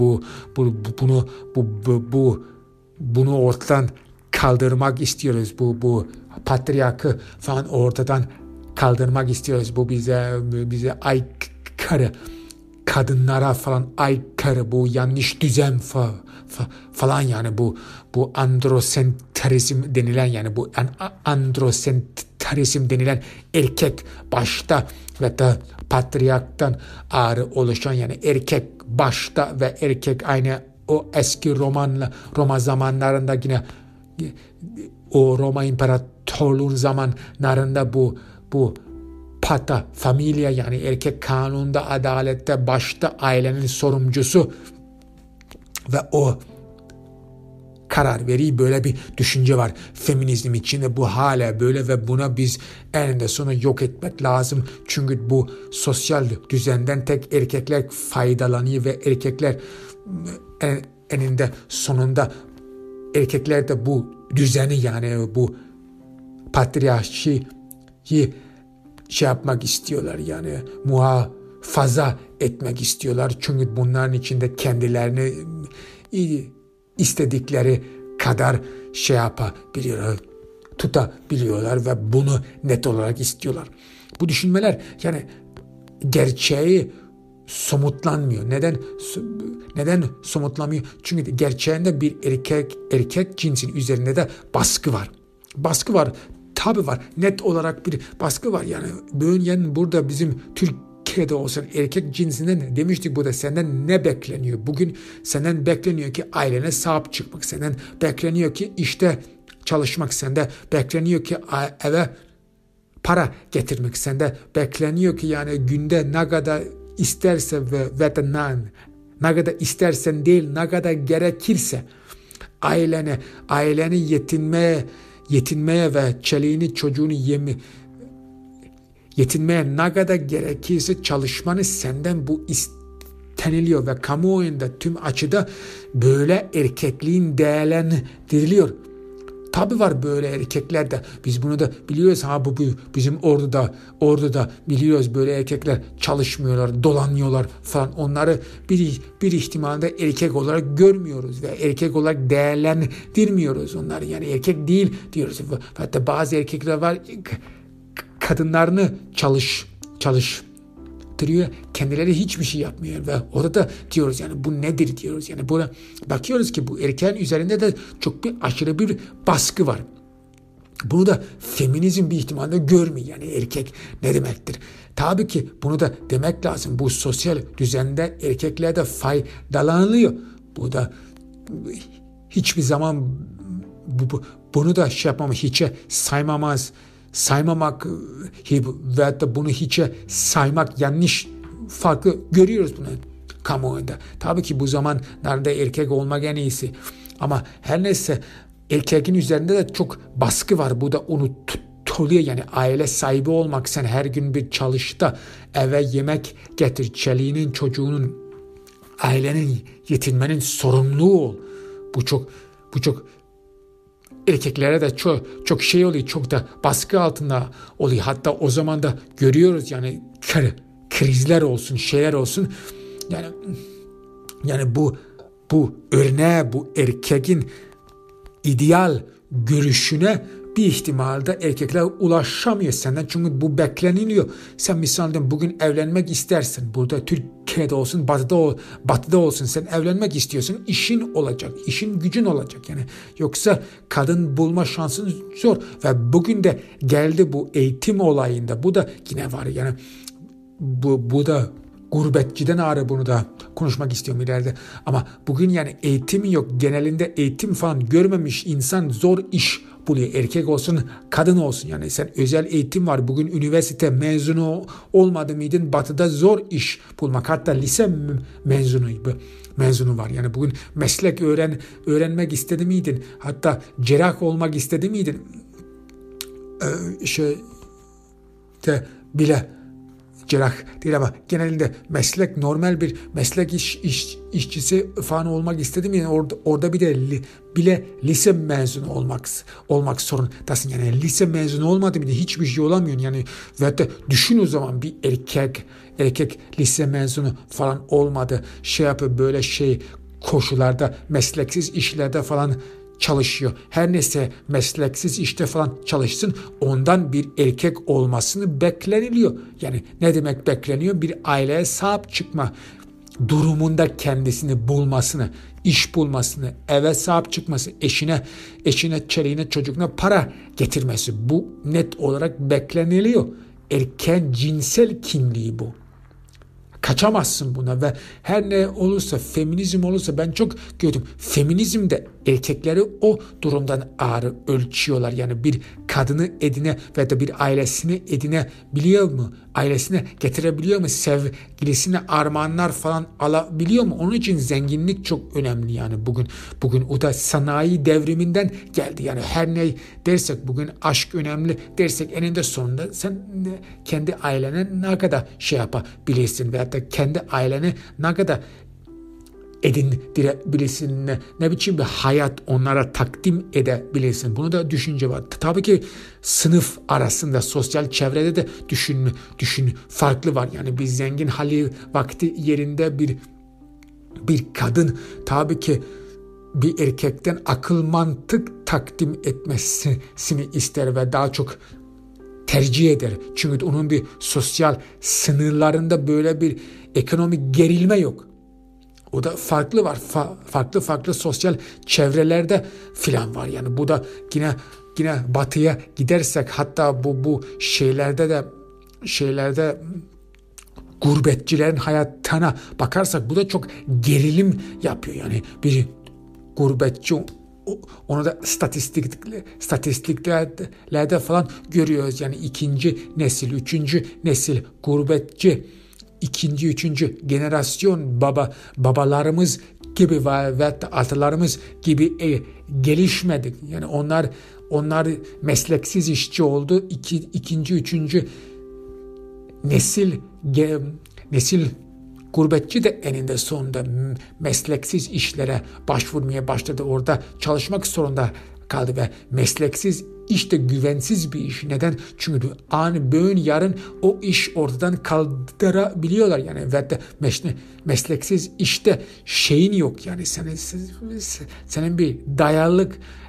bunu ortadan kaldırmak istiyoruz. Bu patriarkı falan ortadan kaldırmak istiyoruz. Bu bize aykırı, kadınlara falan aykırı, bu yanlış düzen falan. Yani bu androsentrizm denilen, yani bu androsentrizm denilen erkek başta ve da patriarktan ağrı oluşan, yani erkek başta ve erkek aynı o eski Roma zamanlarında, yine o Roma İmparatorluğun zamanlarında bu pata, familia, yani erkek kanunda, adalette başta ailenin sorumcusu ve o karar veriyor. Böyle bir düşünce var feminizm içinde, bu hala böyle ve buna biz eninde sonunda yok etmek lazım. Çünkü bu sosyal düzenden tek erkekler faydalanıyor ve erkekler eninde sonunda erkekler de bu düzeni, yani bu patriarşiyi şey yapmak istiyorlar, yani muhafaza etmek istiyorlar. Çünkü bunların içinde kendilerini istedikleri kadar şey yapabiliyorlar, tutabiliyorlar ve bunu net olarak istiyorlar. Bu düşünmeler yani gerçeği somutlanmıyor. Neden somutlanmıyor? Çünkü gerçeğinde bir erkek cinsin üzerinde de baskı var. Baskı var. Tabii var. Net olarak bir baskı var. Yani burada bizim Türkiye'de olsun erkek cinsinden demiştik, burada senden ne bekleniyor? Bugün senden bekleniyor ki ailene sahip çıkmak. Senden bekleniyor ki işte çalışmak. Senden bekleniyor ki eve para getirmek. Senden bekleniyor ki yani günde ne kadar isterse ve ne kadar istersen değil, ne kadar gerekirse aileni yetinmeye ve çeliğini, çocuğunu yetinmeye ne kadar gerekirse çalışmanı senden bu isteniliyor ve kamuoyunda tüm açıda böyle erkekliğin değerlendiriliyor. Tabii var böyle erkekler de, biz bunu da biliyoruz. Bu bizim orduda biliyoruz, böyle erkekler çalışmıyorlar, dolanıyorlar falan. Onları bir ihtimalle erkek olarak görmüyoruz ve erkek olarak değerlendirmiyoruz onları. Yani erkek değil diyoruz. Hatta bazı erkekler var, kadınlarını çalıştırıyor. Kendileri hiçbir şey yapmıyor ve orada da diyoruz yani bu nedir diyoruz. Yani buna bakıyoruz ki bu erkeğin üzerinde de çok bir aşırı bir baskı var. Bunu da feminizm bir ihtimalle görmüyor. Yani erkek ne demektir? Tabii ki bunu da demek lazım. Bu sosyal düzende erkekler de faydalanılıyor. Bu da hiçbir zaman bunu da hiçe saymamak ve da bunu hiçe saymak yanlış, farklı görüyoruz bunu kamuoyunda. Tabii ki bu zamanlarda erkek olmak en iyisi. Ama her neyse erkeğin üzerinde de çok baskı var. Bu da onu tutuyor. Yani aile sahibi olmak, sen her gün bir çalış da eve yemek getir. Çeliğinin, çocuğunun, ailenin, yetinmenin sorumluluğu ol. Bu çok erkeklere de çok şey oluyor. Çok da baskı altında oluyor. Hatta o zaman da görüyoruz yani krizler olsun, şeyler olsun. Yani bu örneğe, bu erkeğin ideal görüşüne bir ihtimalde erkekler ulaşamıyor senden. Çünkü bu bekleniliyor. Sen misalden bugün evlenmek istersin. Burada Türkiye'de olsun, batıda olsun. Sen evlenmek istiyorsun. İşin olacak. İşin gücün olacak. Yani yoksa kadın bulma şansın zor. Ve bugün de geldi bu eğitim olayında. Bu da yine var. Yani bu da gurbetçiden ağrı, bunu da konuşmak istiyorum ileride. Ama bugün yani eğitim yok. Genelinde eğitim falan görmemiş insan zor iş buluyor. Erkek olsun, kadın olsun. Yani sen özel eğitim var. Bugün üniversite mezunu olmadı mıydın? Batı'da zor iş bulmak. Hatta lise mezunu var. Yani bugün meslek öğrenmek istedi miydin? Hatta cerrah olmak istedi miydin? Bile cerrah değil ama genelinde meslek, normal bir meslek işçisi falan olmak istedim yani orada bir de bile lise mezunu olmak zorundasın. Yani lise mezunu olmadı mı hiçbir şey olamıyorsun. Yani ve de düşün o zaman bir erkek lise mezunu falan olmadı. Böyle koşullarda mesleksiz işlerde falan çalışıyor. Her neyse mesleksiz işte falan çalışsın, ondan bir erkek olmasını bekleniliyor. Yani ne demek bekleniyor? Bir aileye sahip çıkma durumunda kendisini bulmasını, iş bulmasını, eve sahip çıkması, eşine, çeliğine, çocuğuna para getirmesi. Bu net olarak bekleniliyor. Erkeğin cinsel kimliği bu. Kaçamazsın buna ve her ne olursa, feminizm olursa, ben çok gördüm. Feminizmde erkekleri o durumdan ağır ölçüyorlar. Yani bir kadını edine ve de bir ailesini edinebiliyor mu? Ailesine getirebiliyor mu? Sevgilisine armağanlar falan alabiliyor mu? Onun için zenginlik çok önemli yani bugün o da sanayi devriminden geldi. Yani her ne dersek bugün aşk önemli dersek eninde sonunda sen kendi ailene ne kadar yapabilirsin veya da kendi aileni ne kadar edindirebilirsin, ne biçim bir hayat onlara takdim edebilirsin. Bunu da düşünce var. Tabii ki sınıf arasında, sosyal çevrede de düşün farklı var. Yani bir zengin hali vakti yerinde bir kadın tabii ki bir erkekten akıl mantık takdim etmesini ister ve daha çok tercih eder. Çünkü onun bir sosyal sınırlarında böyle bir ekonomik gerilme yok. O da farklı var. Farklı sosyal çevrelerde filan var. Yani bu da yine batıya gidersek, hatta bu şeylerde gurbetçilerin hayatına bakarsak bu da çok gerilim yapıyor. Yani bir gurbetçi, onu da istatistiklerde falan görüyoruz. Yani ikinci nesil, üçüncü nesil gurbetçi, ikinci, üçüncü generasyon babalarımız gibi ve atalarımız gibi gelişmedik. Yani onlar mesleksiz işçi oldu. İkinci, üçüncü nesil gurbetçi de eninde sonunda mesleksiz işlere başvurmaya başladı. Orada çalışmak zorunda kaldı ve mesleksiz iş de güvensiz bir iş. Neden? Çünkü bugün yarın o iş ortadan kaldırabiliyorlar. Yani ve de mesleksiz işte şeyin yok. Yani senin bir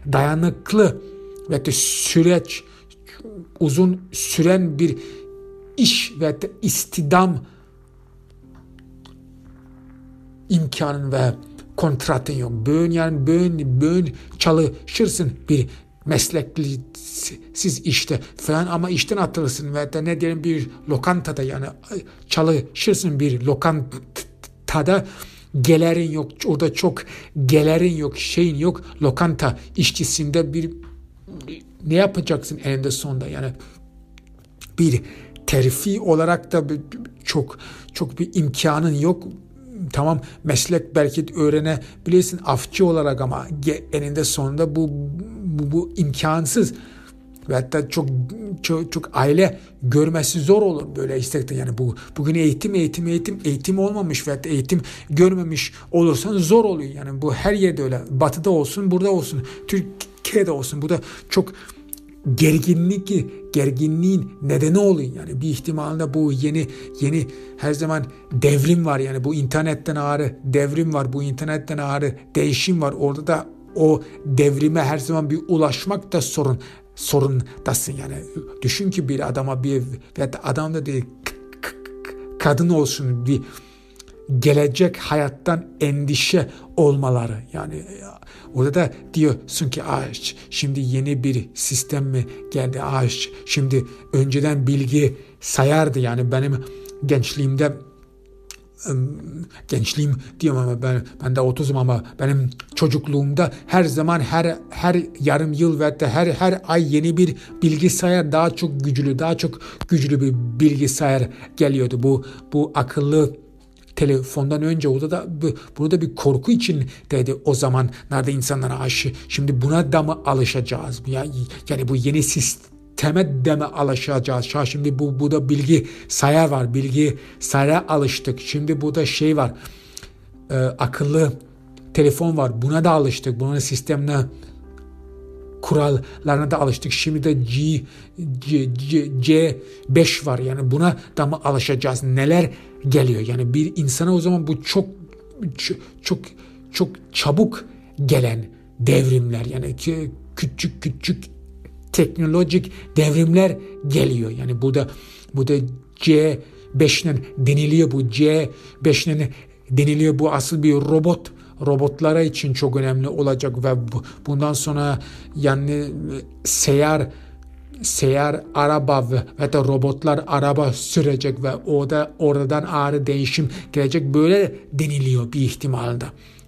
dayanıklı ve de uzun süren bir iş ve istidam imkanın ve kontratın yok. Bugün çalışırsın bir mesleksiz işte falan ama işten atılırsın ve ne diyelim bir lokantada yani çalışırsın bir lokantada gelirin yok. Orada çok gelirin yok, şeyin yok. Lokanta işçisinde bir ne yapacaksın eninde sonunda yani bir terfi olarak da çok bir imkanın yok. Tamam meslek belki öğrenebilirsin avcı olarak ama eninde sonunda bu imkansız ve hatta çok aile görmesi zor olur böyle istekten yani bugün eğitim olmamış ve hatta eğitim görmemiş olursan zor oluyor yani bu her yerde öyle batıda olsun burada olsun Türkiye'de olsun bu da çok gerginliğin nedeni oluyor yani bir ihtimalle bu yeni her zaman devrim var yani bu internetten ağrı devrim var bu internetten ağrı değişim var orada da o devrime her zaman bir ulaşmak da sorundasın yani düşün ki bir adama bir adam da değil kadın olsun bir gelecek hayattan endişe olmaları yani orada da diyorsun ki şimdi yeni bir sistem mi geldi şimdi önceden bilgi sayardı yani benim gençliğim diyorum ama ben de 30'um ama benim çocukluğumda her zaman her yarım yıl ve her ay yeni bir bilgisayar daha çok güçlü bir bilgisayar geliyordu bu akıllı telefondan önce burada bir korku içindeydi o zaman nerede insanlara şimdi buna da mı alışacağız yani bu yeni sisteme de mi alışacağız şimdi bu da bilgisayar var bilgisayara alıştık şimdi burada şey var akıllı telefon var buna da alıştık bunun sistemine kurallarına da alıştık. Şimdi de C5 var. Yani buna da mı alışacağız? Neler geliyor? Yani bir insana o zaman bu çok çabuk gelen devrimler. Yani küçük teknolojik devrimler geliyor. Yani bu da C5'nin deniliyor. Bu C5'nin deniliyor. Bu asıl bir robotlara için çok önemli olacak ve bundan sonra yani seyyar araba ve de robotlar araba sürecek ve oradan ağır değişim gelecek böyle deniliyor bir ihtimalde.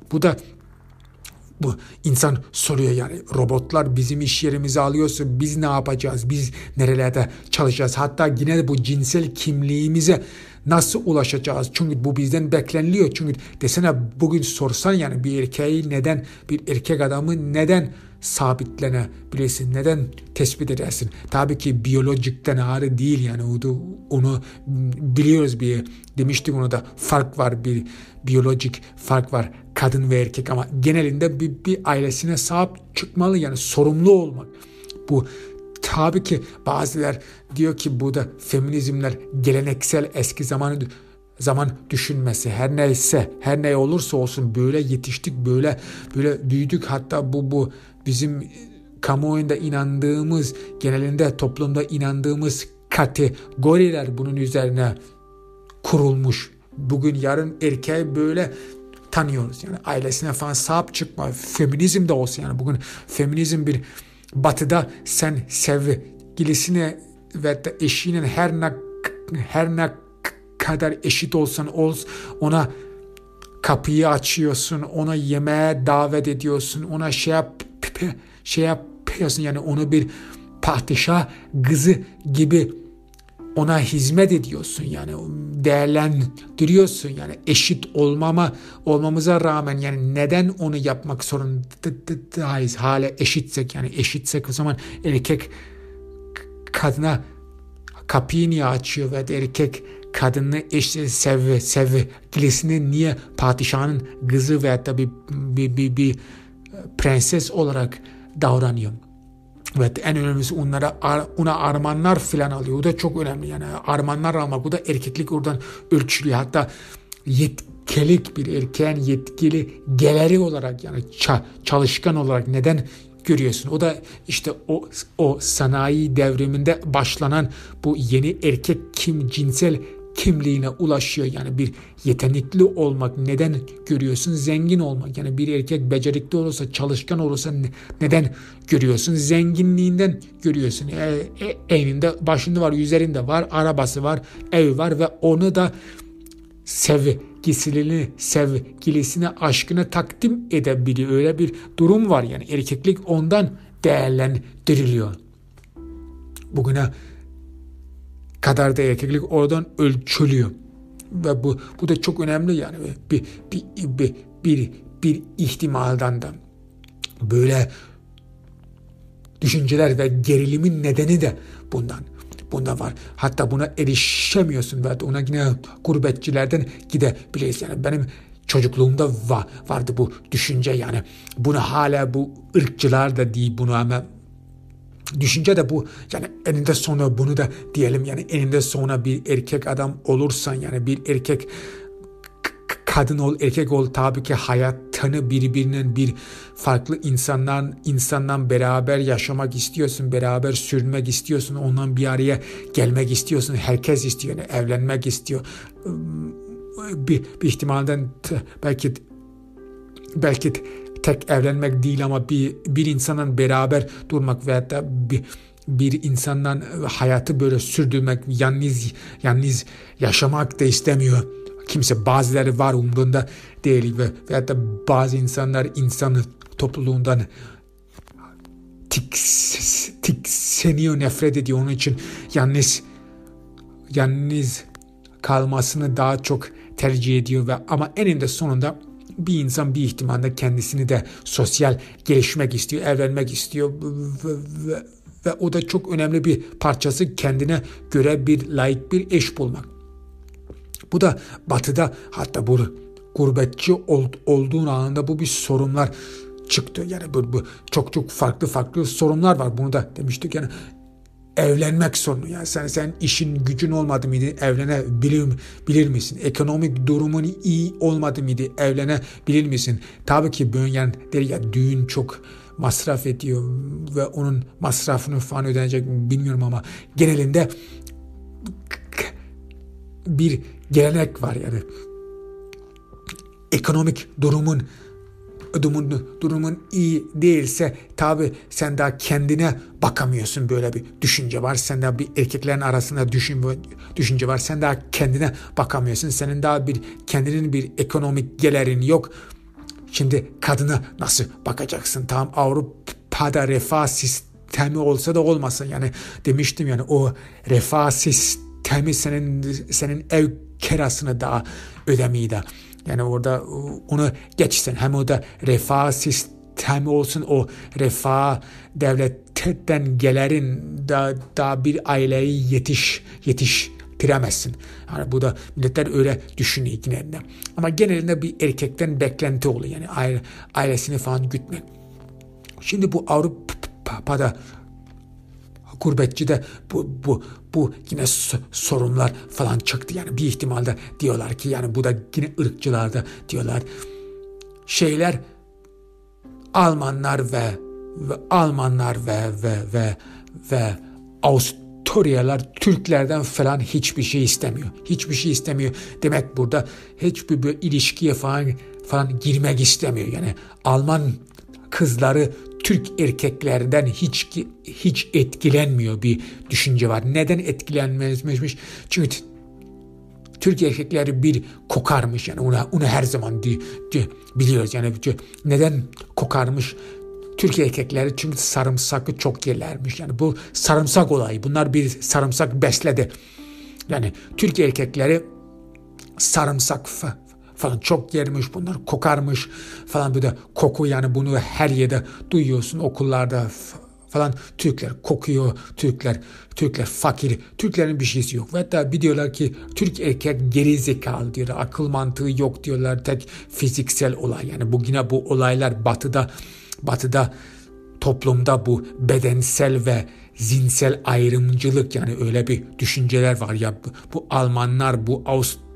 Bu insan soruyor yani robotlar bizim iş yerimizi alıyorsa biz ne yapacağız? Biz nerelerde çalışacağız? Hatta yine de bu cinsel kimliğimize nasıl ulaşacağız? Çünkü bu bizden bekleniliyor. Çünkü desene bugün sorsan yani bir erkek adamı neden sabitlenebilirsin? Neden tespit edersin? Tabii ki biyolojikten ağrı değil yani onu biliyoruz demiştik ona da fark var bir biyolojik fark var kadın ve erkek ama genelinde bir ailesine sahip çıkmalı yani sorumlu olmak. Bu tabii ki bazılar diyor ki bu da feminizmler geleneksel eski zaman düşünmesi her ne olursa olsun böyle yetiştik böyle büyüdük hatta bu bizim kamuoyunda inandığımız genelinde toplumda inandığımız kategoriler bunun üzerine kurulmuş. Bugün yarın erkeği böyle tanıyoruz. Yani ailesine falan sahip çıkma. Feminizm de olsun yani bugün feminizm bir batıda sen sevgilisine ve eşinin her ne kadar eşit olsan ona kapıyı açıyorsun, ona yemeğe davet ediyorsun, ona şey yapıyorsun yani onu bir padişah kızı gibi ona hizmet ediyorsun yani değerlendiriyorsun yani eşit olmamıza rağmen yani neden onu yapmak zorundayız hala eşitsek o zaman erkek kadına kapıyı niye açıyor ve erkek kadını sevgilisini niye padişahın kızı veya da bir prenses olarak davranıyor? Ve en önemlisi ona armağanlar falan alıyor. O da çok önemli. Yani armağanlar almak. Bu da erkeklik oradan ölçülüyor. Hatta yetkilik bir erkeğin yetkili geliri olarak yani çalışkan olarak neden görüyorsun. O da işte o sanayi devriminde başlanan bu yeni erkek cinsel kimliğine ulaşıyor. Yani bir yetenekli olmak neden görüyorsun? Zengin olmak. Yani bir erkek becerikli olursa, çalışkan olursa neden görüyorsun? Zenginliğinden görüyorsun. Elinde, başında var, üzerinde var, arabası var, ev var ve onu da sevgilisine, aşkına takdim edebiliyor. Öyle bir durum var. Yani erkeklik ondan değerlendiriliyor. Bugüne kadar da erkeklik oradan ölçülüyor. Ve bu da çok önemli yani bir ihtimaldan da böyle düşünceler ve gerilimin nedeni de bunda var. Hatta buna erişemiyorsun ve ona yine gurbetçilerden gidebiliriz. Yani benim çocukluğumda vardı bu düşünce, yani bunu hala bu ırkçılar da değil bunu, ama düşünce de bu. Yani eninde sonunda bunu da diyelim, yani eninde sonunda bir erkek adam olursan, yani bir erkek kadın ol, erkek ol, tabii ki hayatını birbirinden bir farklı insandan beraber yaşamak istiyorsun, beraber sürmek istiyorsun, ondan bir araya gelmek istiyorsun. Herkes istiyor, yani evlenmek istiyor. Bir ihtimalden belki tek evlenmek değil ama bir insanla beraber durmak veya da bir insanla hayatı böyle sürdürmek, yalnız yaşamak da istemiyor kimse. Bazıları var, umurunda değil veya da bazı insanlar insan topluluğundan tikseniyor, nefret ediyor. Onun için yalnız kalmasını daha çok tercih ediyor ama eninde sonunda bir insan bir ihtimalle kendisini de sosyal gelişmek istiyor, evlenmek istiyor ve o da çok önemli bir parçası, kendine göre layık bir eş bulmak. Bu da Batı'da, hatta bu gurbetçi olduğun anında bu bir sorunlar çıktı. Yani bu çok farklı sorunlar var. Bunu da demiştik, yani evlenmek sorunu. Yani sen işin gücün olmadı mıydı, evlenebilir misin? Ekonomik durumun iyi olmadı mıydı, evlenebilir misin? Tabii ki yani ya düğün çok masraf ediyor ve onun masrafını falan ödenecek bilmiyorum ama genelinde bir gelenek var. Yani ekonomik durumun iyi değilse tabii sen daha kendine bakamıyorsun, böyle bir düşünce var. Sen daha bir erkeklerin arasında düşünce var. Sen daha kendine bakamıyorsun. Senin daha kendinin bir ekonomik gelirin yok. Şimdi kadına nasıl bakacaksın? Tam Avrupa'da refah sistemi olsa da olmasa, yani demiştim, yani o refah sistemi senin ev kirasını daha ödemeyi de. Yani orada onu geçsen, hem o da refah sistemi olsun, o refah devletten gelirin daha bir aileyi yetiştiremezsin. Yani bu da milletler öyle düşünüyor genelinde. Ama genelinde bir erkekten beklenti oluyor, yani ailesini falan gütmek. Şimdi bu Avrupa'da gurbetçide bu yine sorunlar falan çıktı. Yani bir ihtimalde diyorlar ki, yani bu da yine ırkçılarda diyorlar, Almanlar ve Avusturyalılar Türklerden falan hiçbir şey istemiyor. Demek burada hiçbir bir ilişkiye falan girmek istemiyor. Yani Alman kızları Türk erkeklerden hiç etkilenmiyor bir düşünce var. Neden etkilenmezmiş? Çünkü Türk erkekleri bir kokarmış, yani onu her zaman biliyoruz. Yani neden kokarmış? Türk erkekleri çünkü sarımsakı çok yerlermiş. Yani bu sarımsak olayı. Bunlar bir sarımsak besledi. Yani Türk erkekleri sarımsak falan çok yermiş, bunlar kokarmış falan, bir de koku, yani bunu her yerde duyuyorsun, okullarda falan. Türkler kokuyor, Türkler fakir, Türklerin bir şeysi yok. Ve hatta diyorlar ki Türk erkek geri zekalı diyorlar, akıl mantığı yok diyorlar, tek fiziksel olay. Yani bu olaylar batıda toplumda bu bedensel ve zihinsel ayrımcılık, yani öyle bir düşünceler var ya, bu Almanlar, bu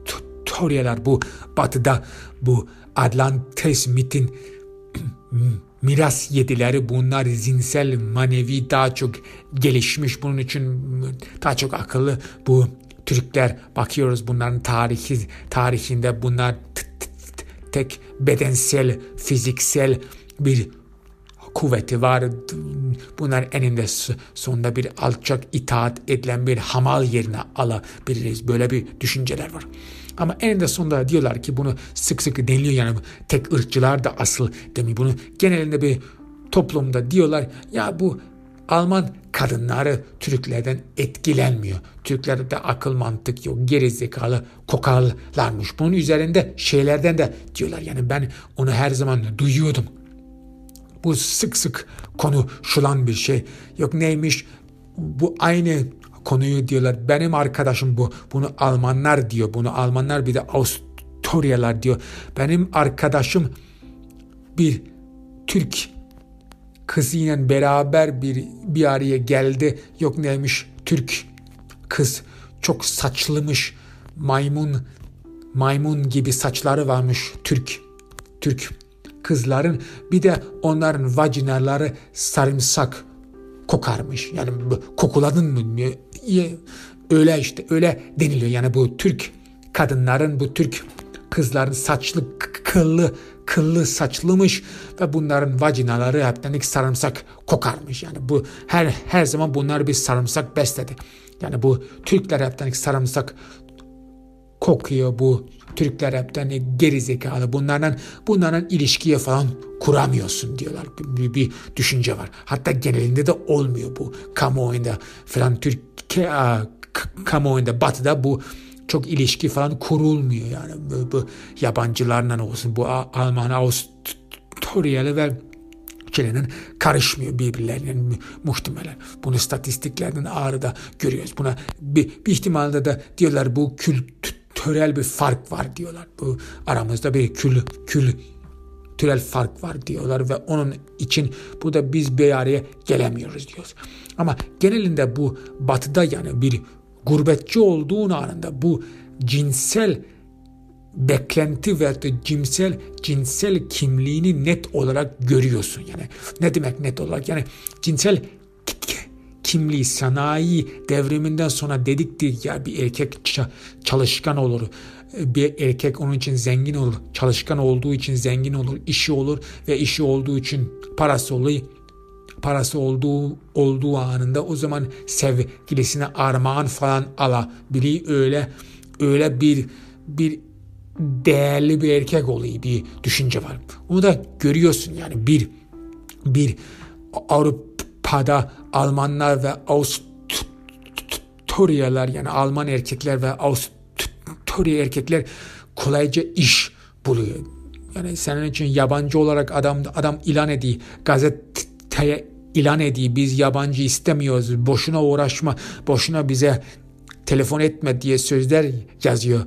Avusturyalılar, bu Batı'da bu Atlantis mitin miras yedileri, bunlar zihinsel, manevi daha çok gelişmiş, bunun için daha çok akıllı bu Türkler. Bakıyoruz bunların tarihinde bunlar tek bedensel, fiziksel bir kuvveti var. Bunlar eninde sonunda bir alçak, itaat edilen bir hamal yerine alabiliriz. Böyle bir düşünceler var. Ama eninde sonunda diyorlar ki, bunu sık sık deniliyor, yani tek ırkçılar da asıl demiyor. Bunu genelinde bir toplumda diyorlar ya, bu Alman kadınları Türklerden etkilenmiyor. Türklerde akıl mantık yok, gerizekalı kokarlarmış. Bunun üzerinde şeylerden de diyorlar, yani ben onu her zaman duyuyordum. Bu sık sık konuşulan bir şey. Yok neymiş, bu aynı konuyu diyorlar. Benim arkadaşım bunu Almanlar diyor. Bunu Almanlar, bir de Avusturyalılar diyor. Benim arkadaşım bir Türk kızıyla beraber bir araya geldi. Yok neymiş, Türk kız çok saçlımış. Maymun gibi saçları varmış Türk kızların. Bir de onların vajinaları sarımsak kokarmış. Yani kokuladın mı? Öyle işte, öyle deniliyor. Yani bu Türk kadınların, bu Türk kızların saçlı, kıllı saçlımış ve bunların vajinaları hepten sarımsak kokarmış. Yani bu her zaman bunlar bir sarımsak besledi. Yani bu Türkler hepten sarımsak kokuyor, bu Türkler hepten gerizekalı. Bunlardan ilişkiye falan kuramıyorsun diyorlar. Bir düşünce var. Hatta genelinde de olmuyor bu. Kamuoyunda falan, Türkiye kamuoyunda, batıda bu çok ilişki falan kurulmuyor. Yani bu yabancılarla olsun, bu Alman, Avusturyalı ve şeylerden karışmıyor birbirlerine muhtemelen. Bunu statistiklerden ağrıda görüyoruz. Buna bir ihtimalle de diyorlar, bu kültürel bir fark var diyorlar. Bu aramızda bir kültürel fark var diyorlar ve onun için bu da biz bir araya gelemiyoruz diyoruz. Ama genelinde bu batıda, yani bir gurbetçi olduğun anında bu cinsel beklenti ve cinsel kimliğini net olarak görüyorsun. Yani ne demek net olarak? Yani cinsel kimliği sanayi devriminden sonra dedik ya, bir erkek çalışkan olur. Bir erkek onun için zengin olur. Çalışkan olduğu için zengin olur. İşi olur ve işi olduğu için parası olduğu anında o zaman sevgilisine armağan falan alabilir. Öyle bir değerli bir erkek oluyor, bir düşünce var. Onu da görüyorsun, yani bir Avrupa'da Almanlar ve Avusturyalılar, yani Alman erkekler ve Avusturya erkekler kolayca iş buluyor. Yani senin için yabancı olarak adam ilan ediyor, gazeteye ilan ediyor, biz yabancı istemiyoruz, boşuna uğraşma, boşuna bize telefon etme diye sözler yazıyor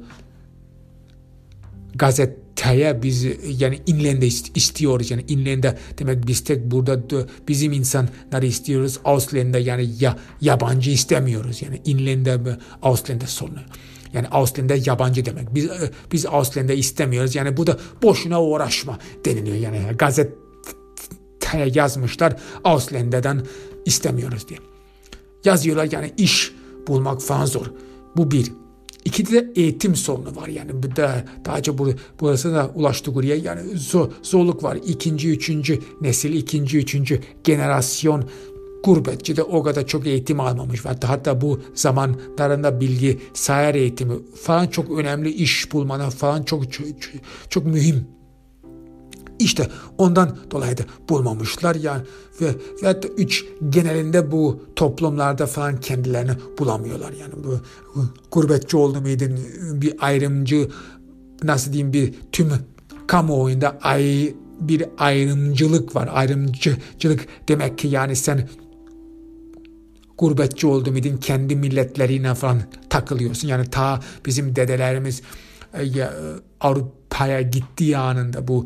gazeteye. Biz yani inlende istiyoruz, yani inlende demek biz tek burada bizim insanları istiyoruz, Ausländer yani yabancı istemiyoruz, yani inlende Ausländer sorunu. Yani Ausländer yabancı demek. Biz Ausländer istemiyoruz. Yani bu da boşuna uğraşma deniliyor. Yani gazeteye yazmışlar, Ausländer'den istemiyoruz diye. Yazıyorlar, yani iş bulmak falan zor. Bu bir. İkide de eğitim sorunu var, yani daha çok burası da ulaştık oraya, yani zorluk var. Üçüncü nesil, üçüncü generasyon gurbetçi de o kadar çok eğitim almamış. Hatta bu zamanlarında bilgisayar eğitimi falan çok önemli, iş bulmana falan çok mühim. İşte ondan dolayı da bulmamışlar yani ve hatta genelinde bu toplumlarda falan kendilerini bulamıyorlar. Yani bu gurbetçi oldu muydun, bir ayrımcı, nasıl diyeyim, bir tüm kamuoyunda bir ayrımcılık var. Ayrımcılık demek ki yani sen gurbetçi oldu muydun, kendi milletlerine falan takılıyorsun. Yani ta bizim dedelerimiz Avrupa'ya gittiği anında, bu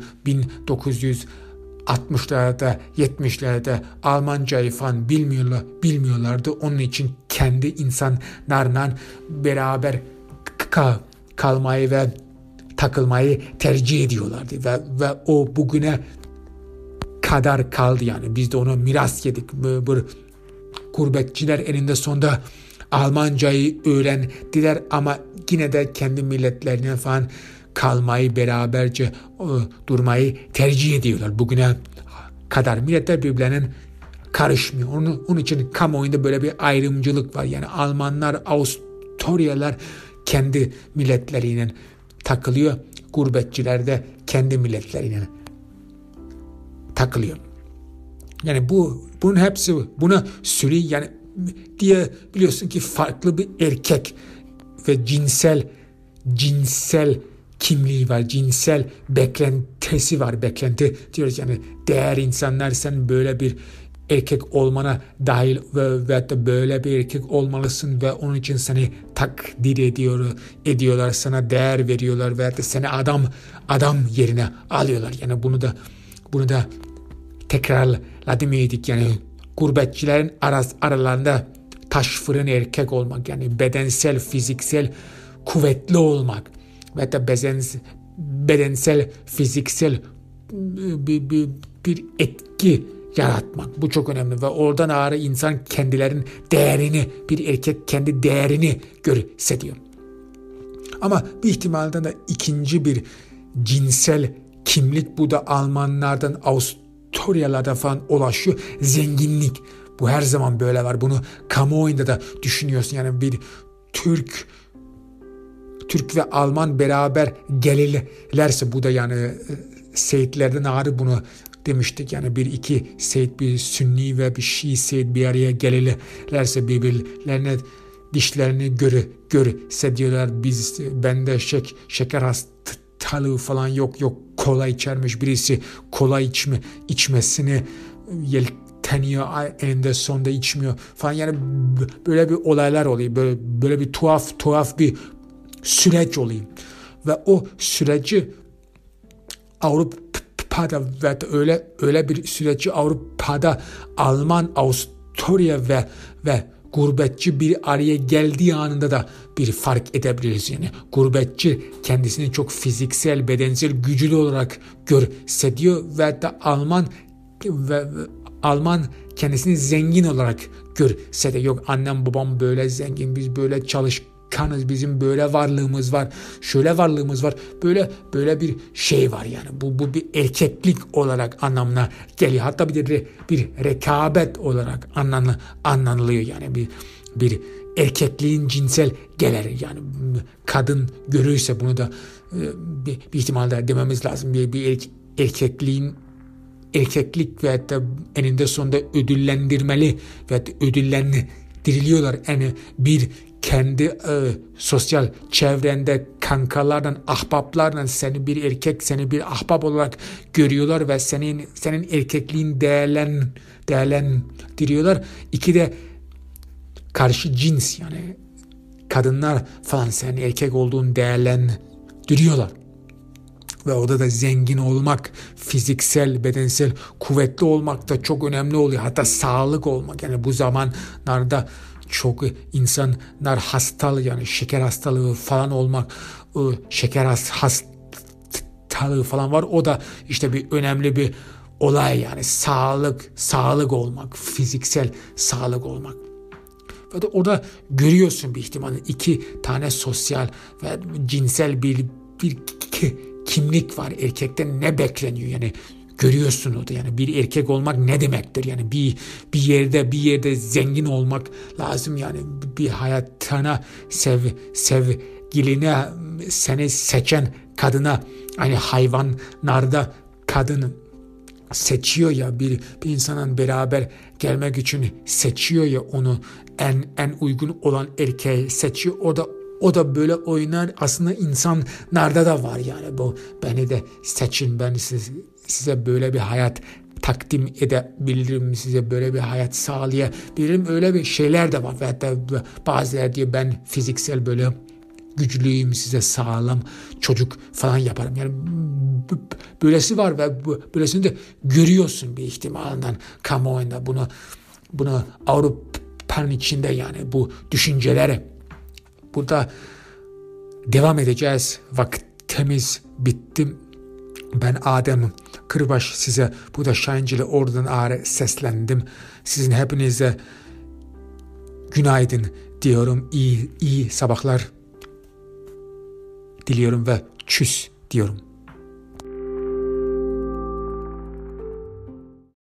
1960'larda 70'lerde Almancayı falan bilmiyorlardı. Onun için kendi insanlarla beraber kalmayı ve takılmayı tercih ediyorlardı ve o bugüne kadar kaldı yani. Biz de onu miras yedik. Bu gurbetçiler eninde sonunda Almancayı öğrendiler ama yine de kendi milletlerine falan kalmayı, beraberce durmayı tercih ediyorlar. Bugüne kadar milletler birbirlerinin karışmıyor. Onun için kamuoyunda böyle bir ayrımcılık var. Yani Almanlar, Avusturyalılar kendi milletlerine takılıyor. Gurbetçiler de kendi milletlerine takılıyor. Yani bunun hepsi buna söylüyor. Yani diye biliyorsun ki farklı bir erkek ve cinsel kimliği var, cinsel beklentisi var. Beklenti diyoruz yani değer insanlar sen böyle bir erkek olmana dahil ve da böyle bir erkek olmalısın ve onun için seni takdir ediyorlar, sana değer veriyorlar ve da seni adam yerine alıyorlar. Yani bunu da tekrarladım yani gurbetçilerin aralarında taş fırın erkek olmak yani bedensel, fiziksel kuvvetli olmak ve da bedensel, fiziksel bir etki yaratmak. Bu çok önemli ve oradan ağrı insan kendilerinin değerini, bir erkek kendi değerini hissediyor. Ama bir ihtimalden de ikinci bir cinsel kimlik bu da Almanlardan, Avusturyalılardan falan ulaşıyor. Zenginlik. Bu her zaman böyle var. Bunu kamuoyunda da düşünüyorsun. Yani bir Türk ve Alman beraber gelirlerse bu da yani Seyitlerden ağrı bunu demiştik. Yani bir iki Seyit, bir Sünni ve bir Şii Seyit bir araya gelirlerse birbirlerine dişlerini hissediyorlar. Bende şeker hastalığı falan yok kola içermiş birisi kola içmesini yelteniyor eninde sonunda içmiyor falan yani böyle bir olaylar oluyor böyle bir tuhaf bir süreç oluyor ve o süreci Avrupa'da ve öyle bir süreci Avrupa'da Alman, Avusturya ve gurbetçi bir araya geldiği anında da bir fark edebiliriz. Yani gurbetçi kendisini çok fiziksel, bedensel, güçlü olarak hissediyor ve de Alman kendisini zengin olarak hissediyor. Yok annem babam böyle zengin, biz böyle çalışkanız, bizim böyle varlığımız var, şöyle varlığımız var, böyle bir şey var yani. Bu bir erkeklik olarak anlamına geliyor. Hatta bir rekabet olarak anlanılıyor yani bir erkekliğin cinsel geliri yani kadın görürse bunu da bir ihtimalle dememiz lazım bir erkeklik ve hatta eninde sonunda ödüllendirmeli ve ödüllendiriliyorlar. Yani bir kendi sosyal çevrende kankalardan, ahbaplardan seni bir erkek, seni bir ahbap olarak görüyorlar ve senin erkekliğin değerlendiriyorlar. İki de karşı cins yani kadınlar falan senin erkek olduğunu değerlendiriyorlar. Ve orada da zengin olmak, fiziksel, bedensel, kuvvetli olmak da çok önemli oluyor. Hatta sağlık olmak yani bu zamanlarda çok insanlar hastalığı yani şeker hastalığı falan olmak, şeker hastalığı falan var. O da işte bir önemli bir olay yani sağlık olmak, fiziksel sağlık olmak. Ve de orada görüyorsun bir ihtimalle iki tane sosyal ve cinsel bir kimlik var. Erkekten ne bekleniyor yani görüyorsun o da yani bir erkek olmak ne demektir yani bir yerde zengin olmak lazım yani bir hayatına sevgiline seni seçen kadına hani hayvanlarda kadın seçiyor ya bir insanın beraber gelmek için seçiyor ya onu en uygun olan erkeği seçiyor o da böyle oynar aslında insanlarda da var yani bu beni de seçin ben size böyle bir hayat takdim edebilirim size böyle bir hayat sağlayabilirim öyle bir şeyler de var ve hatta bazıları diyor ben fiziksel böyle güçlüyüm size sağlam çocuk falan yaparım yani böylesi var ve böylesini de görüyorsun bir ihtimalinden kamuoyunda bunu Avrupa'nın içinde yani bu düşüncelere burada devam edeceğiz vaktimiz bitti Ben Adem Kırbaş size bu da Şahincili oradan ağrı seslendim. Sizin hepinize günaydın diyorum. İyi sabahlar diliyorum ve çüss diyorum.